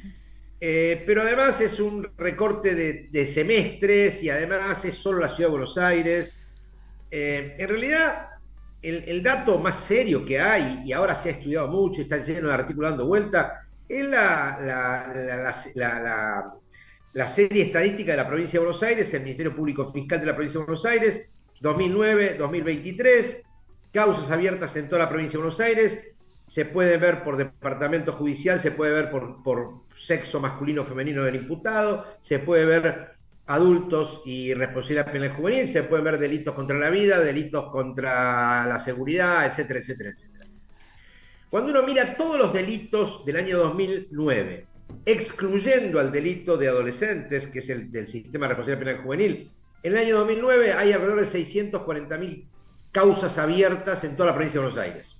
Speaker 7: Eh, pero además es un recorte de, de semestres y además es solo la Ciudad de Buenos Aires. Eh, en realidad, el, el dato más serio que hay, y ahora se ha estudiado mucho, está lleno de artículos dando vuelta, es la, la, la, la, la, la, la serie estadística de la provincia de Buenos Aires, el Ministerio Público Fiscal de la provincia de Buenos Aires, dos mil nueve, dos mil veintitrés, causas abiertas en toda la provincia de Buenos Aires. Se puede ver por departamento judicial, se puede ver por, por sexo masculino o femenino del imputado, se puede ver adultos y responsabilidad penal juvenil, se pueden ver delitos contra la vida, delitos contra la seguridad, etcétera, etcétera, etcétera. Cuando uno mira todos los delitos del año dos mil nueve, excluyendo al delito de adolescentes, que es el del sistema de responsabilidad penal juvenil, en el año dos mil nueve hay alrededor de seiscientas cuarenta mil causas abiertas en toda la provincia de Buenos Aires.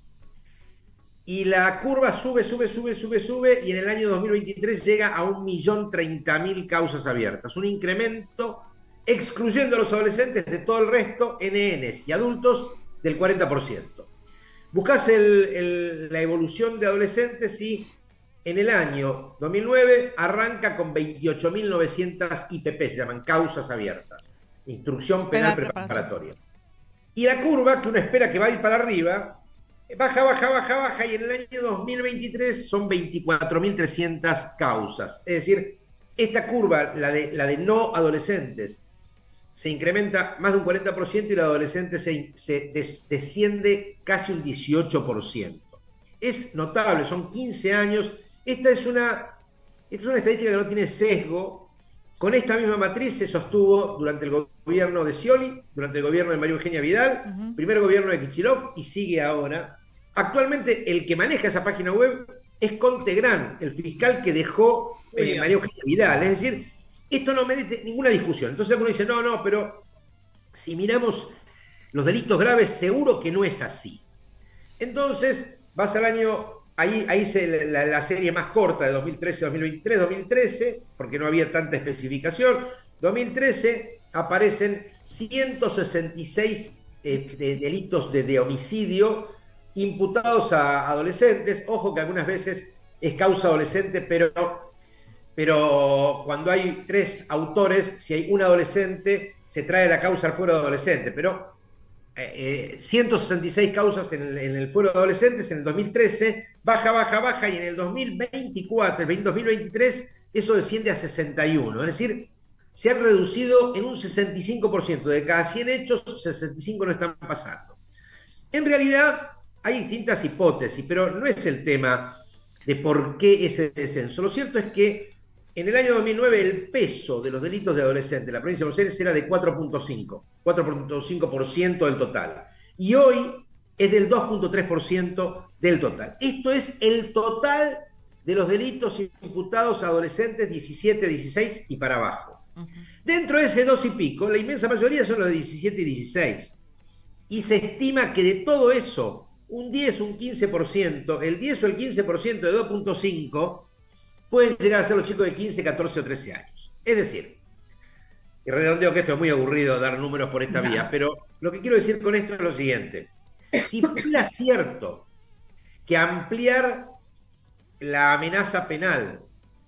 Speaker 7: Y la curva sube, sube, sube, sube, sube, y en el año dos mil veintitrés llega a un millón treinta mil causas abiertas. Un incremento, excluyendo a los adolescentes, de todo el resto, N Ns y adultos, del cuarenta por ciento. Buscás el, el, la evolución de adolescentes y en el año dos mil nueve arranca con veintiocho mil novecientas I P P, se llaman causas abiertas, instrucción penal preparatoria. Y la curva, que uno espera que va a ir para arriba, baja, baja, baja, baja, y en el año dos mil veintitrés son veinticuatro mil trescientas causas. Es decir, esta curva, la de, la de no adolescentes, se incrementa más de un cuarenta por ciento y la adolescente se, se des, desciende casi un dieciocho por ciento. Es notable, son quince años. Esta es una, esta es una estadística que no tiene sesgo. Con esta misma matriz se sostuvo durante el gobierno de Scioli, durante el gobierno de María Eugenia Vidal, uh-huh. primer gobierno de Kicillof, y sigue ahora. Actualmente el que maneja esa página web es Contegrán, el fiscal que dejó eh, María Eugenia Vidal. Es decir, esto no merece ninguna discusión. Entonces uno dice, no, no, pero si miramos los delitos graves, seguro que no es así. Entonces, vas al año, ahí, ahí se, la, la serie más corta de dos mil trece, dos mil veintitrés, dos mil trece, porque no había tanta especificación. dos mil trece aparecen ciento sesenta y seis eh, de delitos de, de homicidio imputados a adolescentes. Ojo que algunas veces es causa adolescente, pero... pero cuando hay tres autores, si hay un adolescente, se trae la causa al fuero de adolescente. Pero eh, ciento sesenta y seis causas en el, en el fuero de adolescentes en el dos mil trece, baja, baja, baja, y en el dos mil veinticuatro, el dos mil veintitrés, eso desciende a sesenta y uno. Es decir, se han reducido en un sesenta y cinco por ciento. De cada cien hechos, sesenta y cinco no están pasando. En realidad, hay distintas hipótesis, pero no es el tema de por qué ese descenso. Lo cierto es que en el año dos mil nueve el peso de los delitos de adolescentes en la provincia de Buenos Aires era de cuatro punto cinco por ciento del total. Y hoy es del dos punto tres por ciento del total. Esto es el total de los delitos imputados a adolescentes diecisiete, dieciséis y para abajo. Uh-huh. Dentro de ese dos y pico, la inmensa mayoría son los de diecisiete y dieciséis. y se estima que de todo eso, un diez, un quince por ciento, el diez o el quince por ciento de dos punto cinco pueden llegar a ser los chicos de quince, catorce o trece años. Es decir, y redondeo que esto es muy aburrido dar números por esta vía, pero lo que quiero decir con esto es lo siguiente. Si fuera cierto que ampliar la amenaza penal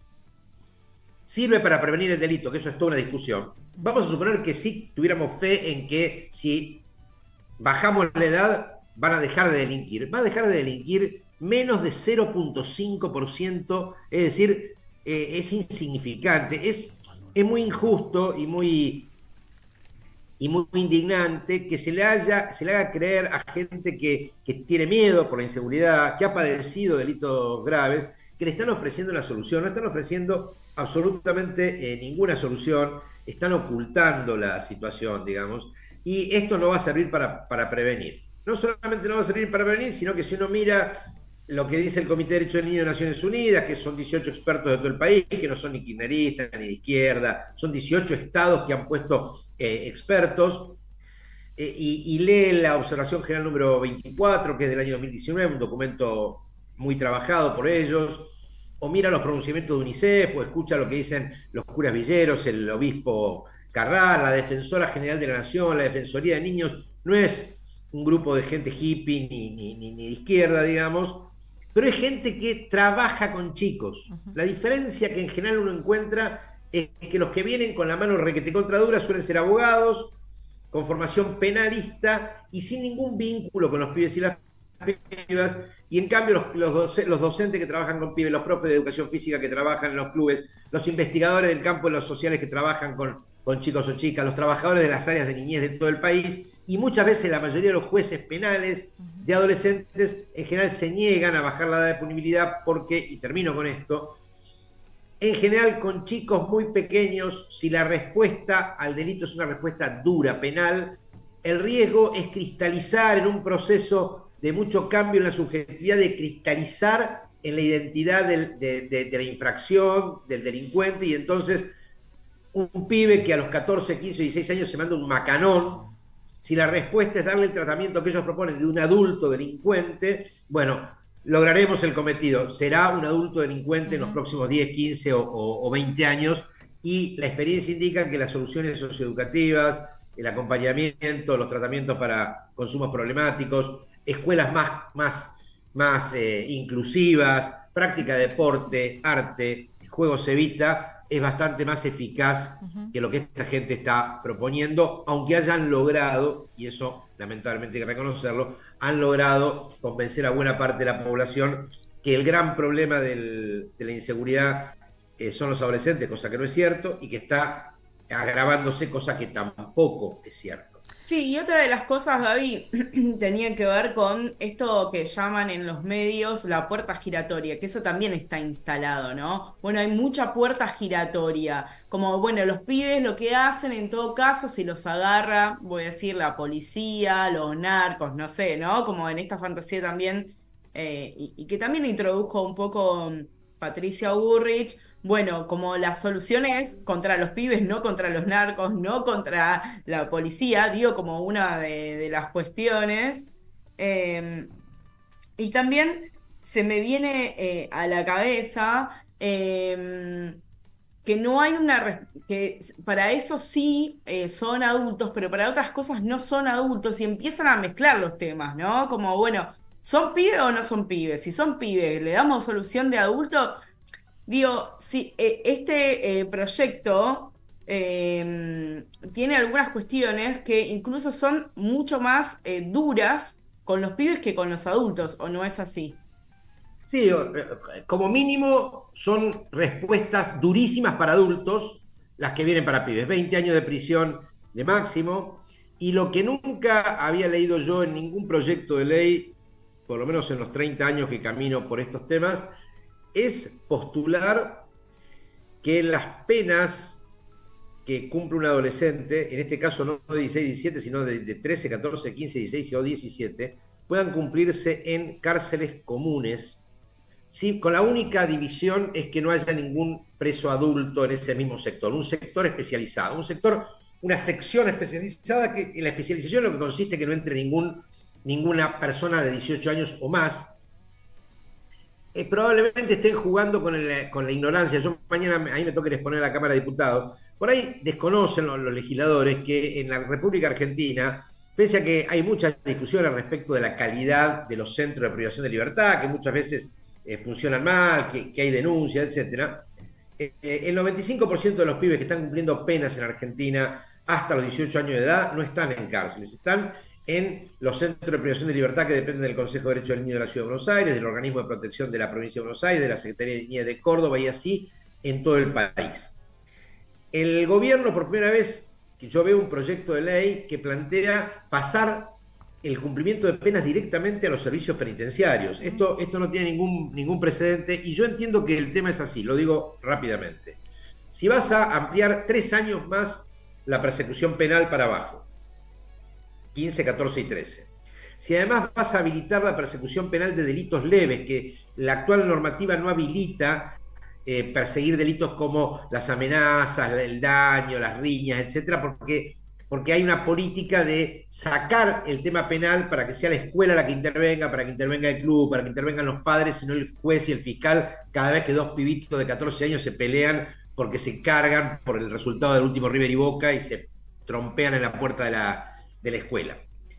Speaker 7: sirve para prevenir el delito, que eso es toda una discusión, vamos a suponer que sí tuviéramos fe en que si bajamos la edad van a dejar de delinquir. Va a dejar de delinquir menos de cero punto cinco por ciento, es decir, eh, es insignificante. Es, es muy injusto y muy, y muy indignante que se le, haya, se le haga creer a gente que, que tiene miedo por la inseguridad, que ha padecido delitos graves, que le están ofreciendo una solución. No están ofreciendo absolutamente eh, ninguna solución, están ocultando la situación, digamos, y esto no va a servir para, para prevenir. No solamente no va a servir para prevenir, sino que si uno mira lo que dice el Comité de Derechos del Niño de Naciones Unidas, que son dieciocho expertos de todo el país, que no son ni kirchneristas ni de izquierda, son dieciocho estados que han puesto eh, expertos, eh, y, y lee la observación general número veinticuatro, que es del año dos mil diecinueve, un documento muy trabajado por ellos, o mira los pronunciamientos de UNICEF, o escucha lo que dicen los curas villeros, el obispo Carrá, la Defensora General de la Nación, la Defensoría de Niños. No es un grupo de gente hippie ni, ni, ni, ni de izquierda, digamos, pero es gente que trabaja con chicos. Uh-huh. La diferencia que en general uno encuentra es que los que vienen con la mano requete contra dura suelen ser abogados, con formación penalista y sin ningún vínculo con los pibes y las pibas, y en cambio los, los, doc los docentes que trabajan con pibes, los profes de educación física que trabajan en los clubes, los investigadores del campo de los sociales que trabajan con, con chicos o chicas, los trabajadores de las áreas de niñez de todo el país, y muchas veces la mayoría de los jueces penales de adolescentes en general se niegan a bajar la edad de punibilidad porque, y termino con esto, en general con chicos muy pequeños, si la respuesta al delito es una respuesta dura, penal, el riesgo es cristalizar en un proceso de mucho cambio en la subjetividad, de cristalizar en la identidad del, de, de, de la infracción, del delincuente, y entonces un, un pibe que a los catorce, quince, dieciséis años se manda un macanón, si la respuesta es darle el tratamiento que ellos proponen de un adulto delincuente, bueno, lograremos el cometido. Será un adulto delincuente en los próximos diez, quince o, o, o veinte años, y la experiencia indica que las soluciones socioeducativas, el acompañamiento, los tratamientos para consumos problemáticos, escuelas más, más, más eh, inclusivas, práctica de deporte, arte, juegos evita, es bastante más eficaz uh-huh. que lo que esta gente está proponiendo, aunque hayan logrado, y eso lamentablemente hay que reconocerlo, han logrado convencer a buena parte de la población que el gran problema del, de la inseguridad eh, son los adolescentes, cosa que no es cierto, y que está agravándose, cosa que tampoco es cierto.
Speaker 4: Sí, y otra de las cosas, Gaby, tenía que ver con esto que llaman en los medios la puerta giratoria, que eso también está instalado, ¿no? Bueno, hay mucha puerta giratoria, como, bueno, los pibes lo que hacen en todo caso, si los agarra, voy a decir, la policía, los narcos, no sé, ¿no? Como en esta fantasía también, eh, y, y que también introdujo un poco Patricia Bullrich. Bueno, como la solución es contra los pibes, no contra los narcos, no contra la policía, digo, como una de, de las cuestiones. Eh, y también se me viene eh, a la cabeza eh, que no hay una... que para eso sí eh, son adultos, pero para otras cosas no son adultos, y empiezan a mezclar los temas, ¿no? Como, bueno, ¿son pibes o no son pibes? Si son pibes, ¿le damos solución de adulto? Digo, sí, eh, este eh, proyecto eh, tiene algunas cuestiones que incluso son mucho más eh, duras con los pibes que con los adultos, ¿o no es así?
Speaker 7: Sí, como mínimo son respuestas durísimas para adultos las que vienen para pibes. veinte años de prisión de máximo, y lo que nunca había leído yo en ningún proyecto de ley, por lo menos en los treinta años que camino por estos temas, es postular que las penas que cumple un adolescente, en este caso no de dieciséis, diecisiete, sino de, de trece, catorce, quince, dieciséis o diecisiete, puedan cumplirse en cárceles comunes, ¿sí? Con la única división es que no haya ningún preso adulto en ese mismo sector, un sector especializado, un sector una sección especializada, que en la especialización lo que consiste es que no entre ningún, ninguna persona de dieciocho años o más. Eh, probablemente estén jugando con, el, con la ignorancia. Yo mañana, a mí me toca exponer a la Cámara de Diputados. Por ahí desconocen los, los legisladores que en la República Argentina, pese a que hay muchas discusiones respecto de la calidad de los centros de privación de libertad, que muchas veces eh, funcionan mal, que, que hay denuncias, etcétera, eh, eh, el noventa y cinco por ciento de los pibes que están cumpliendo penas en Argentina hasta los dieciocho años de edad no están en cárceles, están en los centros de privación de libertad que dependen del Consejo de Derechos del Niño de la Ciudad de Buenos Aires, del Organismo de Protección de la Provincia de Buenos Aires, de la Secretaría de Niñez de Córdoba y así en todo el país. El gobierno, por primera vez, que yo veo un proyecto de ley que plantea pasar el cumplimiento de penas directamente a los servicios penitenciarios. Esto, esto no tiene ningún, ningún precedente y yo entiendo que el tema es así, lo digo rápidamente. Si vas a ampliar tres años más la persecución penal para abajo, quince, catorce y trece. Si además vas a habilitar la persecución penal de delitos leves, que la actual normativa no habilita eh, perseguir delitos como las amenazas, el daño, las riñas, etcétera, porque, porque hay una política de sacar el tema penal para que sea la escuela la que intervenga, para que intervenga el club, para que intervengan los padres y no el juez y el fiscal cada vez que dos pibitos de catorce años se pelean porque se cargan por el resultado del último River y Boca y se trompean en la puerta de la, de la escuela.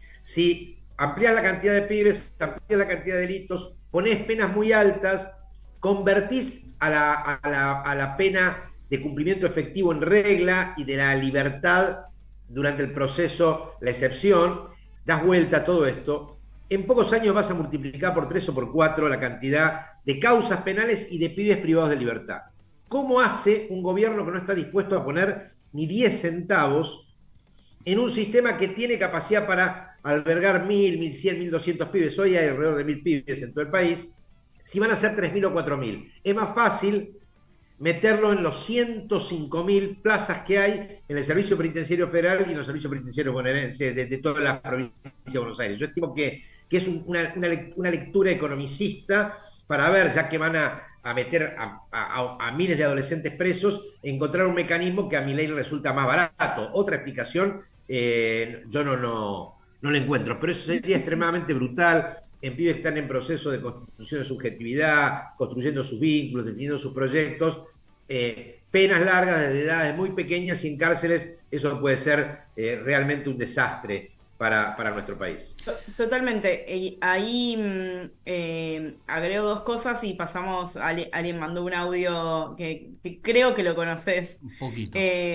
Speaker 7: Si amplías la cantidad de pibes, amplías la cantidad de delitos, ponés penas muy altas, convertís a la, a la, a la pena de cumplimiento efectivo en regla y de la libertad durante el proceso la excepción, das vuelta a todo esto, en pocos años vas a multiplicar por tres o por cuatro la cantidad de causas penales y de pibes privados de libertad. ¿Cómo hace un gobierno que no está dispuesto a poner ni diez centavos en un sistema que tiene capacidad para albergar mil, mil cien, mil doscientos pibes? Hoy hay alrededor de mil pibes en todo el país. Si van a ser tres mil o cuatro mil, es más fácil meterlo en los ciento cinco mil plazas que hay en el Servicio Penitenciario Federal y en los servicios penitenciarios bonaerenses de, de toda la provincia de Buenos Aires. Yo estimo que, que es un, una, una lectura economicista para ver, ya que van a, a meter a, a, a miles de adolescentes presos, encontrar un mecanismo que a mi ley le resulta más barato. Otra explicación eh, yo no, no, no la encuentro, pero eso sería extremadamente brutal en pibes que están en proceso de constitución de subjetividad, construyendo sus vínculos, definiendo sus proyectos, eh, penas largas desde edades muy pequeñas y en cárceles. Eso puede ser eh, realmente un desastre para, para nuestro país.
Speaker 4: Totalmente. Y ahí eh, agrego dos cosas y pasamos, alguien, alguien mandó un audio que, que creo que lo conoces.
Speaker 3: Un poquito.
Speaker 4: Eh,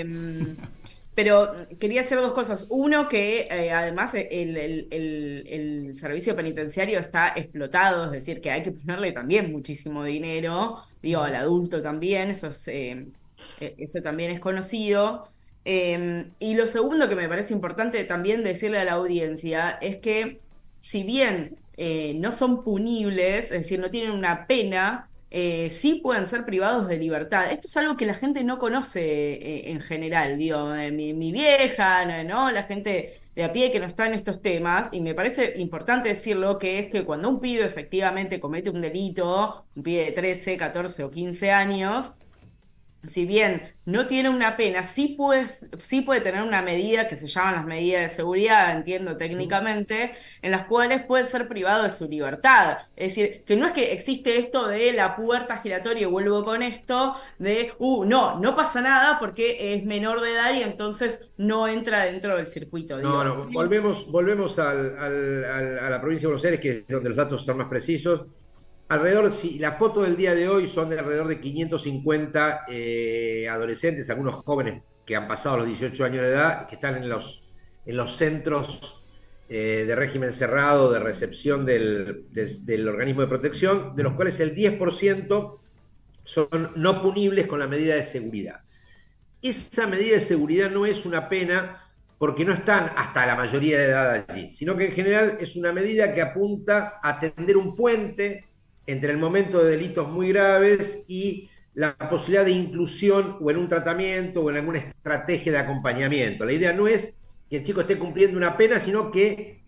Speaker 4: pero quería hacer dos cosas. Uno, que eh, además el, el, el, el servicio penitenciario está explotado, es decir, que hay que ponerle también muchísimo dinero, digo, al adulto también, eso, es, eh, eso también es conocido. Eh, y lo segundo que me parece importante también decirle a la audiencia es que si bien eh, no son punibles, es decir, no tienen una pena, eh, sí pueden ser privados de libertad. Esto es algo que la gente no conoce eh, en general, digo, eh, mi, mi vieja, no, no, la gente de a pie que no está en estos temas, y me parece importante decirlo, que es que cuando un pibe efectivamente comete un delito, un pibe de trece, catorce o quince años, si bien no tiene una pena, sí puede, sí puede tener una medida que se llaman las medidas de seguridad, entiendo técnicamente, en las cuales puede ser privado de su libertad. Es decir, que no es que existe esto de la puerta giratoria, y vuelvo con esto, de, uh, no, no pasa nada porque es menor de edad y entonces no entra dentro del circuito.
Speaker 7: No,
Speaker 4: digo.
Speaker 7: no, volvemos, volvemos al, al, al, a la provincia de Buenos Aires, que es donde los datos están más precisos. Alrededor, si la foto del día de hoy son de alrededor de quinientos cincuenta eh, adolescentes, algunos jóvenes que han pasado los dieciocho años de edad, que están en los, en los centros eh, de régimen cerrado, de recepción del, del, del organismo de protección, de los cuales el diez por ciento son no punibles con la medida de seguridad. Esa medida de seguridad no es una pena porque no están hasta la mayoría de edad allí, sino que en general es una medida que apunta a tender un puente entre el momento de delitos muy graves y la posibilidad de inclusión o en un tratamiento o en alguna estrategia de acompañamiento. La idea no es que el chico esté cumpliendo una pena, sino que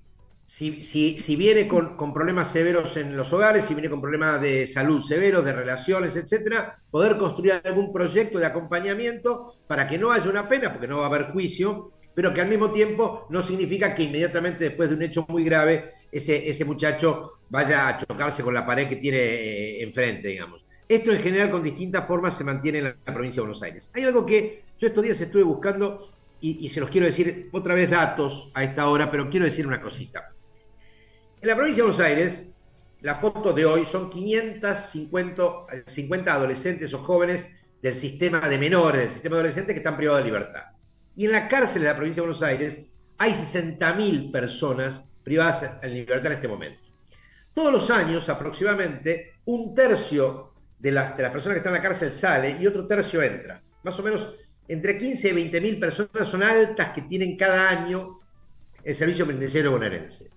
Speaker 7: si, si, si viene con, con problemas severos en los hogares, si viene con problemas de salud severos, de relaciones, etcétera, poder construir algún proyecto de acompañamiento para que no haya una pena, porque no va a haber juicio, pero que al mismo tiempo no significa que inmediatamente después de un hecho muy grave ese, ese muchacho vaya a chocarse con la pared que tiene eh, enfrente, digamos. Esto en general con distintas formas se mantiene en la, la provincia de Buenos Aires. Hay algo que yo estos días estuve buscando y, y se los quiero decir otra vez datos a esta hora, pero quiero decir una cosita. En la provincia de Buenos Aires, la foto de hoy son quinientos cincuenta adolescentes o jóvenes del sistema de menores, del sistema de adolescentes que están privados de libertad. Y en la cárcel de la provincia de Buenos Aires hay sesenta mil personas privadas de libertad en este momento. Todos los años, aproximadamente, un tercio de las, de las personas que están en la cárcel sale y otro tercio entra. Más o menos entre quince y veinte mil personas son altas que tienen cada año el servicio penitenciario bonaerense.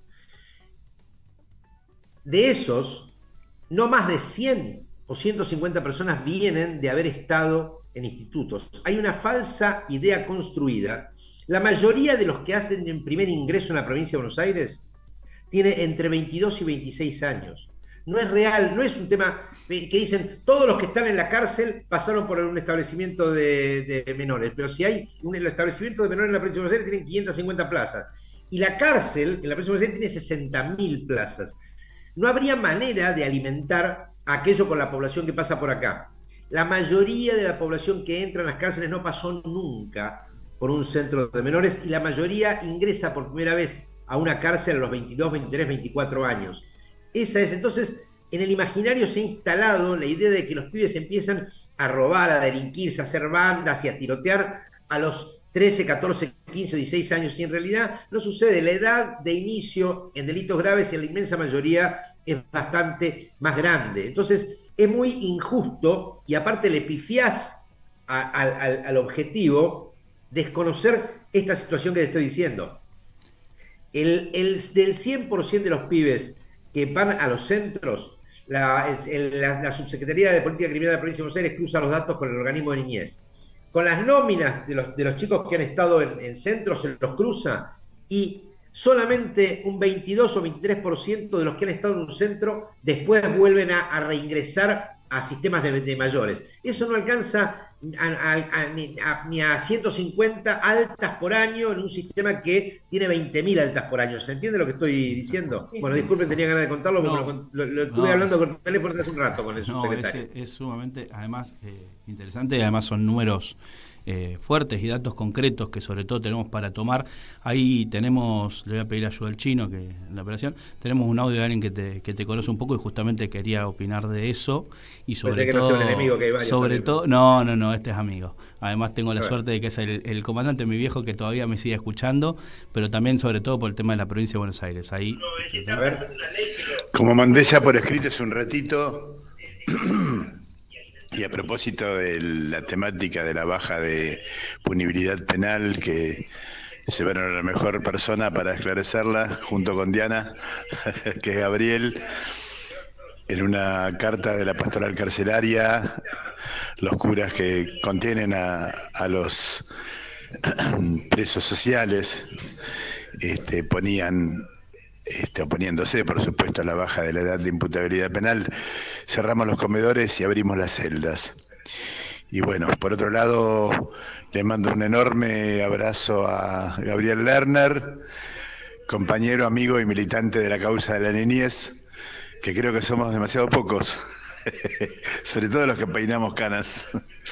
Speaker 7: De esos, no más de cien o ciento cincuenta personas vienen de haber estado en institutos. Hay una falsa idea construida. La mayoría de los que hacen en primer ingreso en la provincia de Buenos Aires tiene entre veintidós y veintiséis años. No es real, no es un tema que dicen todos los que están en la cárcel pasaron por un establecimiento de, de menores, pero si hay un establecimiento de menores en la provincia de Buenos Aires tienen quinientas cincuenta plazas y la cárcel en la provincia de Buenos Aires tiene sesenta mil plazas. No habría manera de alimentar a aquello con la población que pasa por acá. La mayoría de la población que entra en las cárceles no pasó nunca por un centro de menores y la mayoría ingresa por primera vez a una cárcel a los veintidós, veintitrés, veinticuatro años. Esa es, entonces, en el imaginario se ha instalado la idea de que los pibes empiezan a robar, a delinquirse, a hacer bandas y a tirotear a los trece, catorce, quince, dieciséis años, y en realidad no sucede. La edad de inicio en delitos graves en la inmensa mayoría es bastante más grande. Entonces, es muy injusto y aparte le pifiás a, a, al, al objetivo desconocer esta situación que te estoy diciendo. El, el, del cien por ciento de los pibes que van a los centros, la, el, la, la Subsecretaría de Política Criminal de la Provincia de Buenos Aires cruza los datos con el organismo de niñez. Con las nóminas de los, de los chicos que han estado en, en centros se los cruza y solamente un veintidós o veintitrés por ciento de los que han estado en un centro después vuelven a, a reingresar a sistemas de, de mayores. Eso no alcanza a, a, a, ni, a, ni a ciento cincuenta altas por año en un sistema que tiene veinte mil altas por año. ¿Se entiende lo que estoy diciendo? Sí, bueno, disculpen, tenía ganas de contarlo porque no, lo, lo, lo estuve no, hablando es, con teléfono hace un rato con el no, subsecretario.
Speaker 3: Es, es sumamente, además, eh, interesante y además son números Eh, fuertes y datos concretos que sobre todo tenemos para tomar. Ahí tenemos, le voy a pedir ayuda al Chino que en la operación, tenemos un audio de alguien que te, que te conoce un poco y justamente quería opinar de eso y sobre
Speaker 7: que
Speaker 3: todo,
Speaker 7: no sea un enemigo que hay varios
Speaker 3: sobre
Speaker 7: también.
Speaker 3: todo, no, no, no, este es amigo. Además tengo la bueno. suerte de que es el, el comandante, mi viejo, que todavía me sigue escuchando, pero también sobre todo por el tema de la provincia de Buenos Aires. Ahí,
Speaker 7: a ver.
Speaker 8: Como mandé ya por escrito hace un ratito. Y a propósito de la temática de la baja de punibilidad penal, que llevaron a la mejor persona para esclarecerla, junto con Diana, que es Gabriel, en una carta de la pastoral carcelaria, los curas que contienen a, a los presos sociales este, ponían... Este, oponiéndose, por supuesto, a la baja de la edad de imputabilidad penal, cerramos los comedores y abrimos las celdas. Y bueno, por otro lado, le mando un enorme abrazo a Gabriel Lerner, compañero, amigo y militante de la causa de la niñez, que creo que somos demasiado pocos, sobre todo los que peinamos canas,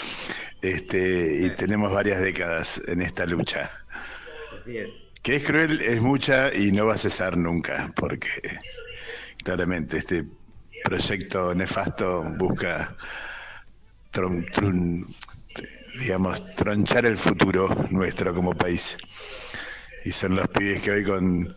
Speaker 8: este, y tenemos varias décadas en esta lucha.
Speaker 7: Así es.
Speaker 8: Que es cruel, es mucha y no va a cesar nunca, porque claramente este proyecto nefasto busca tron, tron, digamos, tronchar el futuro nuestro como país. Y son los pibes que hoy con,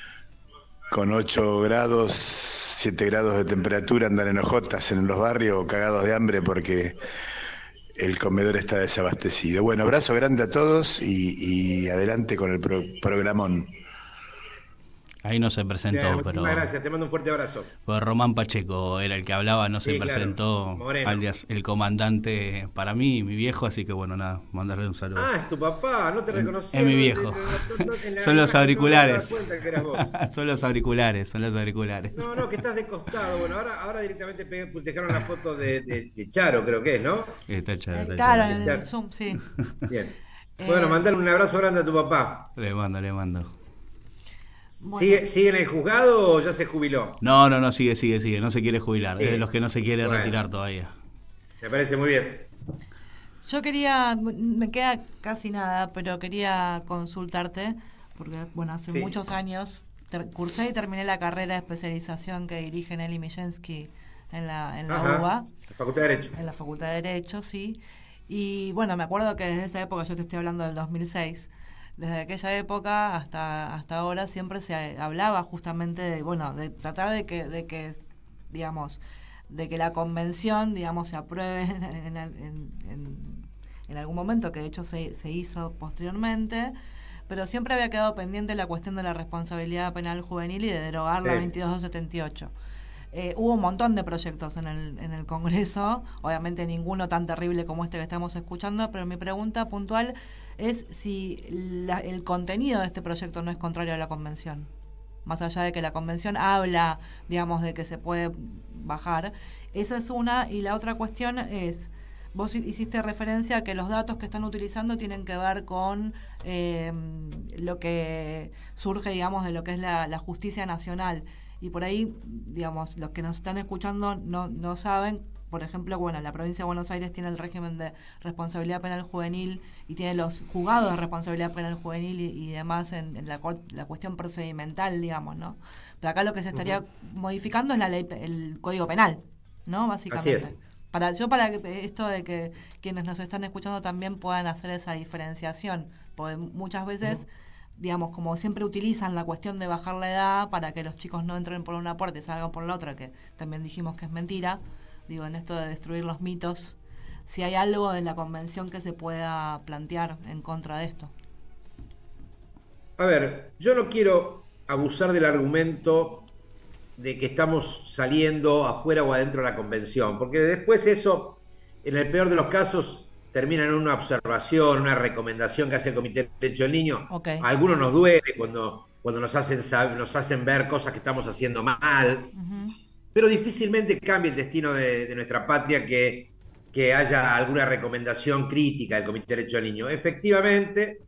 Speaker 8: con ocho grados, siete grados de temperatura andan en hojotas en los barrios o cagados de hambre porque el comedor está desabastecido. Bueno, abrazo grande a todos y, y adelante con el pro, programón.
Speaker 3: Ahí no se presentó,
Speaker 7: Bien,
Speaker 3: pero...
Speaker 7: muchísimas gracias, te mando un fuerte abrazo.
Speaker 3: Pues Román Pacheco era el que hablaba, no se
Speaker 7: Sí, claro.
Speaker 3: presentó,
Speaker 7: Moreno.
Speaker 3: alias el comandante para mí, mi viejo, así que bueno, nada, mandarle un saludo.
Speaker 7: Ah, es tu papá, no te reconocí.
Speaker 3: Es mi viejo. Son los auriculares. Son los auriculares, son los auriculares.
Speaker 7: No, no, que estás de costado. Bueno, ahora, ahora directamente pe- te dejaron la foto de, de, de Charo, creo que es, ¿no?
Speaker 3: Está Charo, está
Speaker 2: Claro,
Speaker 3: Charo.
Speaker 2: en el Zoom, sí.
Speaker 7: Bien.
Speaker 2: Eh,
Speaker 7: Bueno, mandale un abrazo grande a tu papá.
Speaker 3: Le mando, le mando.
Speaker 2: Bueno.
Speaker 7: ¿Sigue, ¿Sigue en el juzgado o ya se jubiló?
Speaker 3: No, no, no, sigue, sigue, sigue, no se quiere jubilar,
Speaker 7: Sí.
Speaker 3: es de los que no se quiere
Speaker 7: Bueno.
Speaker 3: retirar todavía.
Speaker 7: Me parece muy bien.
Speaker 2: Yo quería, me queda casi nada, pero quería consultarte, porque bueno, hace
Speaker 7: Sí.
Speaker 2: muchos años ter- cursé y terminé la carrera de especialización que dirige Nelly Millensky en la, en la
Speaker 7: Ajá.
Speaker 2: U B A,
Speaker 7: La Facultad de Derecho.
Speaker 2: en la Facultad de Derecho, sí. Y bueno, me acuerdo que desde esa época, yo te estoy hablando del dos mil seis, desde aquella época hasta hasta ahora siempre se hablaba justamente de, bueno, de tratar de que, de que digamos, de que la convención, digamos, se apruebe en, en, en, en- en algún momento, que de hecho se, se hizo posteriormente, pero siempre había quedado pendiente la cuestión de la responsabilidad penal juvenil y de derogar la
Speaker 7: Sí.
Speaker 2: veintidós doscientos setenta y ocho. Eh, hubo un montón de proyectos en el, en el Congreso, obviamente ninguno tan terrible como este que estamos escuchando, pero mi pregunta puntual es si la- el contenido de este proyecto no es contrario a la Convención. Más allá de que la Convención habla, digamos, de que se puede bajar. Esa es una, y la otra cuestión es, vos hiciste referencia a que los datos que están utilizando tienen que ver con eh, lo que surge, digamos, de lo que es la, la justicia nacional. Y por ahí, digamos, los que nos están escuchando no, no saben, por ejemplo, bueno, la provincia de Buenos Aires tiene el régimen de responsabilidad penal juvenil y tiene los juzgados de responsabilidad penal juvenil y, y demás en, en la, cor- la cuestión procedimental, digamos, ¿no? Pero acá lo que se estaría uh-huh. modificando es la ley, el Código Penal, ¿no? Básicamente.
Speaker 7: Así es.
Speaker 2: Para, yo para que esto de que quienes nos están escuchando también puedan hacer esa diferenciación, porque muchas veces... Uh-huh. digamos, como siempre utilizan la cuestión de bajar la edad para que los chicos no entren por una puerta y salgan por la otra, que también dijimos que es mentira, digo, en esto de destruir los mitos, si hay algo de la convención que se pueda plantear en contra de esto.
Speaker 7: A ver, yo no quiero abusar del argumento de que estamos saliendo afuera o adentro de la convención, porque después eso, en el peor de los casos, termina en una observación, una recomendación que hace el Comité de Derecho del Niño.
Speaker 2: Okay.
Speaker 7: A algunos nos duele cuando, cuando nos, hacen, nos hacen ver cosas que estamos haciendo mal, uh-huh. pero difícilmente cambia el destino de, de nuestra patria que, que haya alguna recomendación crítica del Comité de Derecho del Niño. Efectivamente,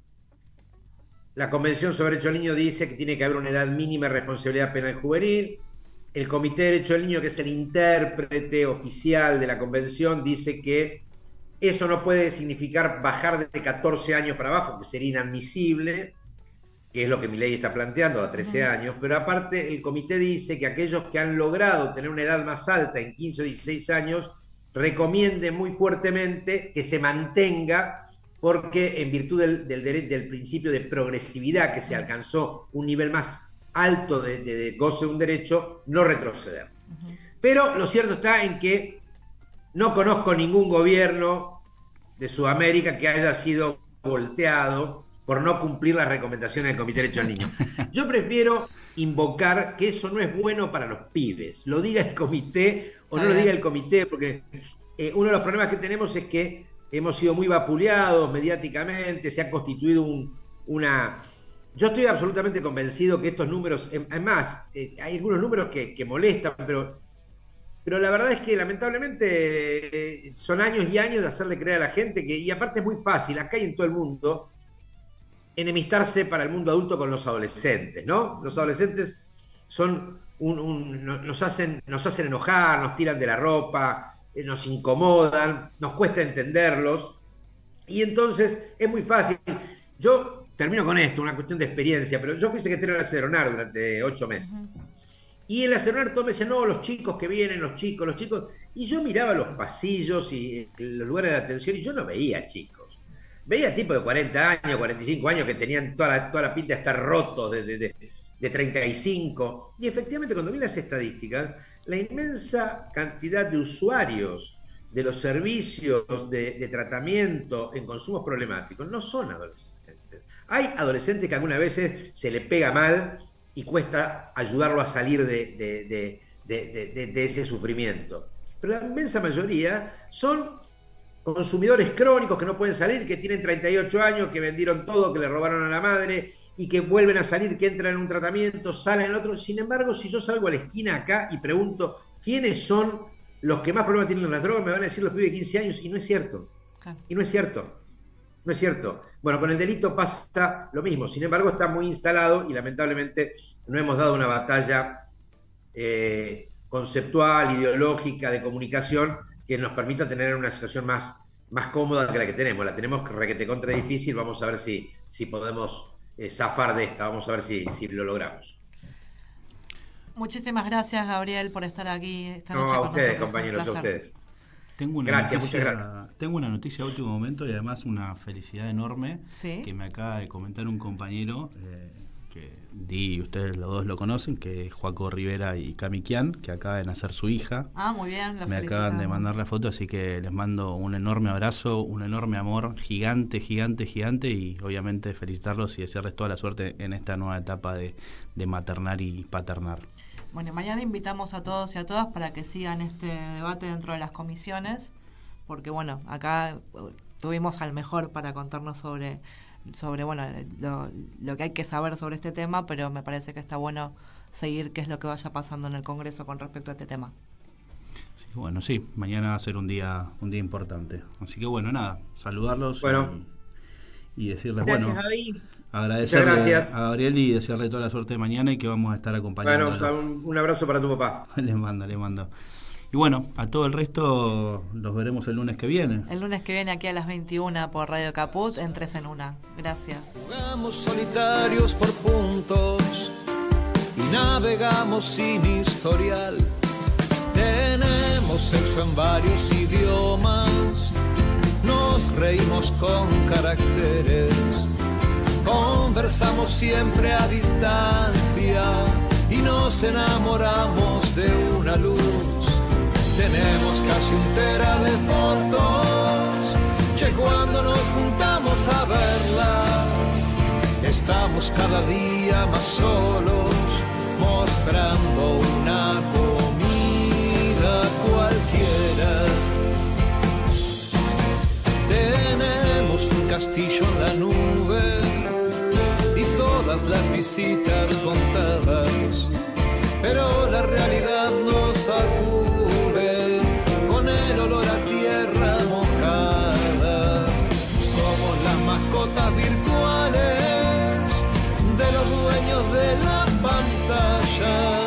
Speaker 7: la Convención sobre Derecho del Niño dice que tiene que haber una edad mínima de responsabilidad penal juvenil. El Comité de Derecho del Niño, que es el intérprete oficial de la Convención, dice que eso no puede significar bajar de catorce años para abajo, que sería inadmisible, que es lo que mi ley está planteando, a trece uh-huh. años, pero aparte el comité dice que aquellos que han logrado tener una edad más alta, en quince o dieciséis años, recomienden muy fuertemente que se mantenga, porque en virtud del, del, del principio de progresividad, que se alcanzó un nivel más alto de, de, de goce de un derecho, no retroceder. Uh-huh. Pero lo cierto está en que no conozco ningún gobierno de Sudamérica que haya sido volteado por no cumplir las recomendaciones del Comité de Derecho del Niño. Yo prefiero invocar que eso no es bueno para los pibes. Lo diga el comité o no lo diga el comité, porque eh, uno de los problemas que tenemos es que hemos sido muy vapuleados mediáticamente, se ha constituido un, una... Yo estoy absolutamente convencido que estos números, además, eh, hay algunos números que, que molestan, pero... Pero la verdad es que lamentablemente eh, son años y años de hacerle creer a la gente que, y aparte es muy fácil, acá y en todo el mundo, enemistarse para el mundo adulto con los adolescentes, ¿no? Los adolescentes son un, un, nos, hacen, nos hacen enojar, nos tiran de la ropa, eh, nos incomodan, nos cuesta entenderlos, y entonces es muy fácil. Yo termino con esto, una cuestión de experiencia, pero yo fui secretario de la CERONAR durante ocho meses. Uh-huh. Y en la CERONAR todo me decía, no, los chicos que vienen, los chicos, los chicos. Y yo miraba los pasillos y los lugares de atención y yo no veía chicos. Veía tipos de cuarenta años, cuarenta y cinco años que tenían toda la, toda la pinta de estar rotos, de, de, de, de treinta y cinco. Y efectivamente, cuando vi las estadísticas, la inmensa cantidad de usuarios de los servicios de, de tratamiento en consumos problemáticos no son adolescentes. Hay adolescentes que algunas veces se le pega mal y cuesta ayudarlo a salir de, de, de, de, de, de, de ese sufrimiento. Pero la inmensa mayoría son consumidores crónicos que no pueden salir, que tienen treinta y ocho años, que vendieron todo, que le robaron a la madre y que vuelven a salir, que entran en un tratamiento, salen en otro. Sin embargo, si yo salgo a la esquina acá y pregunto quiénes son los que más problemas tienen con las drogas, me van a decir los pibes de quince años, y no es cierto. Y no es cierto. No es cierto. Bueno, con el delito pasa lo mismo. Sin embargo, está muy instalado y lamentablemente no hemos dado una batalla eh, conceptual, ideológica, de comunicación que nos permita tener una situación más, más cómoda que la que tenemos. La tenemos requete contra difícil. Vamos a ver si, si podemos eh, zafar de esta. Vamos a ver si, si lo logramos.
Speaker 2: Muchísimas gracias, Gabriel, por estar aquí esta
Speaker 7: no,
Speaker 2: noche
Speaker 7: a
Speaker 2: con
Speaker 7: ustedes,
Speaker 2: nosotros.
Speaker 7: compañeros, a ustedes.
Speaker 3: Tengo una
Speaker 7: gracias,
Speaker 3: noticia,
Speaker 7: muchas gracias.
Speaker 3: Tengo una noticia de último momento y además una felicidad enorme
Speaker 2: ¿Sí?
Speaker 3: que me acaba de comentar un compañero eh, que Di, ustedes los dos lo conocen, que es Joaco Rivera y Cami Kian, que acaba de nacer su hija.
Speaker 2: Ah, muy bien, la
Speaker 3: Me acaban de mandar la foto, así que les mando un enorme abrazo, un enorme amor, gigante, gigante, gigante, y obviamente felicitarlos y desearles toda la suerte en esta nueva etapa de, de maternar y paternar.
Speaker 2: Bueno, mañana invitamos a todos y a todas para que sigan este debate dentro de las comisiones, porque bueno, acá tuvimos al mejor para contarnos sobre, sobre bueno, lo, lo que hay que saber sobre este tema, pero me parece que está bueno seguir qué es lo que vaya pasando en el Congreso con respecto a este tema.
Speaker 3: Sí, bueno, sí, mañana va a ser un día, un día importante. Así que bueno, nada, saludarlos
Speaker 7: bueno.
Speaker 3: y, y decirles,
Speaker 4: gracias,
Speaker 3: bueno,
Speaker 4: Javi.
Speaker 3: agradecerle
Speaker 7: gracias.
Speaker 3: a Gabriel y desearle toda la suerte de mañana y que vamos a estar acompañando.
Speaker 7: Bueno, un, un abrazo para tu papá.
Speaker 3: Le mando, le mando. Y bueno, a todo el resto los veremos el lunes que viene.
Speaker 2: El lunes que viene aquí a las veintiuna por Radio Caput, en Tres en Una. Gracias.
Speaker 1: Jugamos solitarios por puntos y navegamos sin historial. Tenemos sexo en varios idiomas, nos reímos con caracteres, conversamos siempre a distancia y nos enamoramos de una luz. Tenemos casi un tera de fotos, che, cuando nos juntamos a verlas, estamos cada día más solos, mostrando una comida cualquiera. Tenemos un castillo en la nube y todas las visitas contadas, pero la realidad nos sacude con el olor a tierra mojada. Somos las mascotas virtuales de los dueños de la pantalla.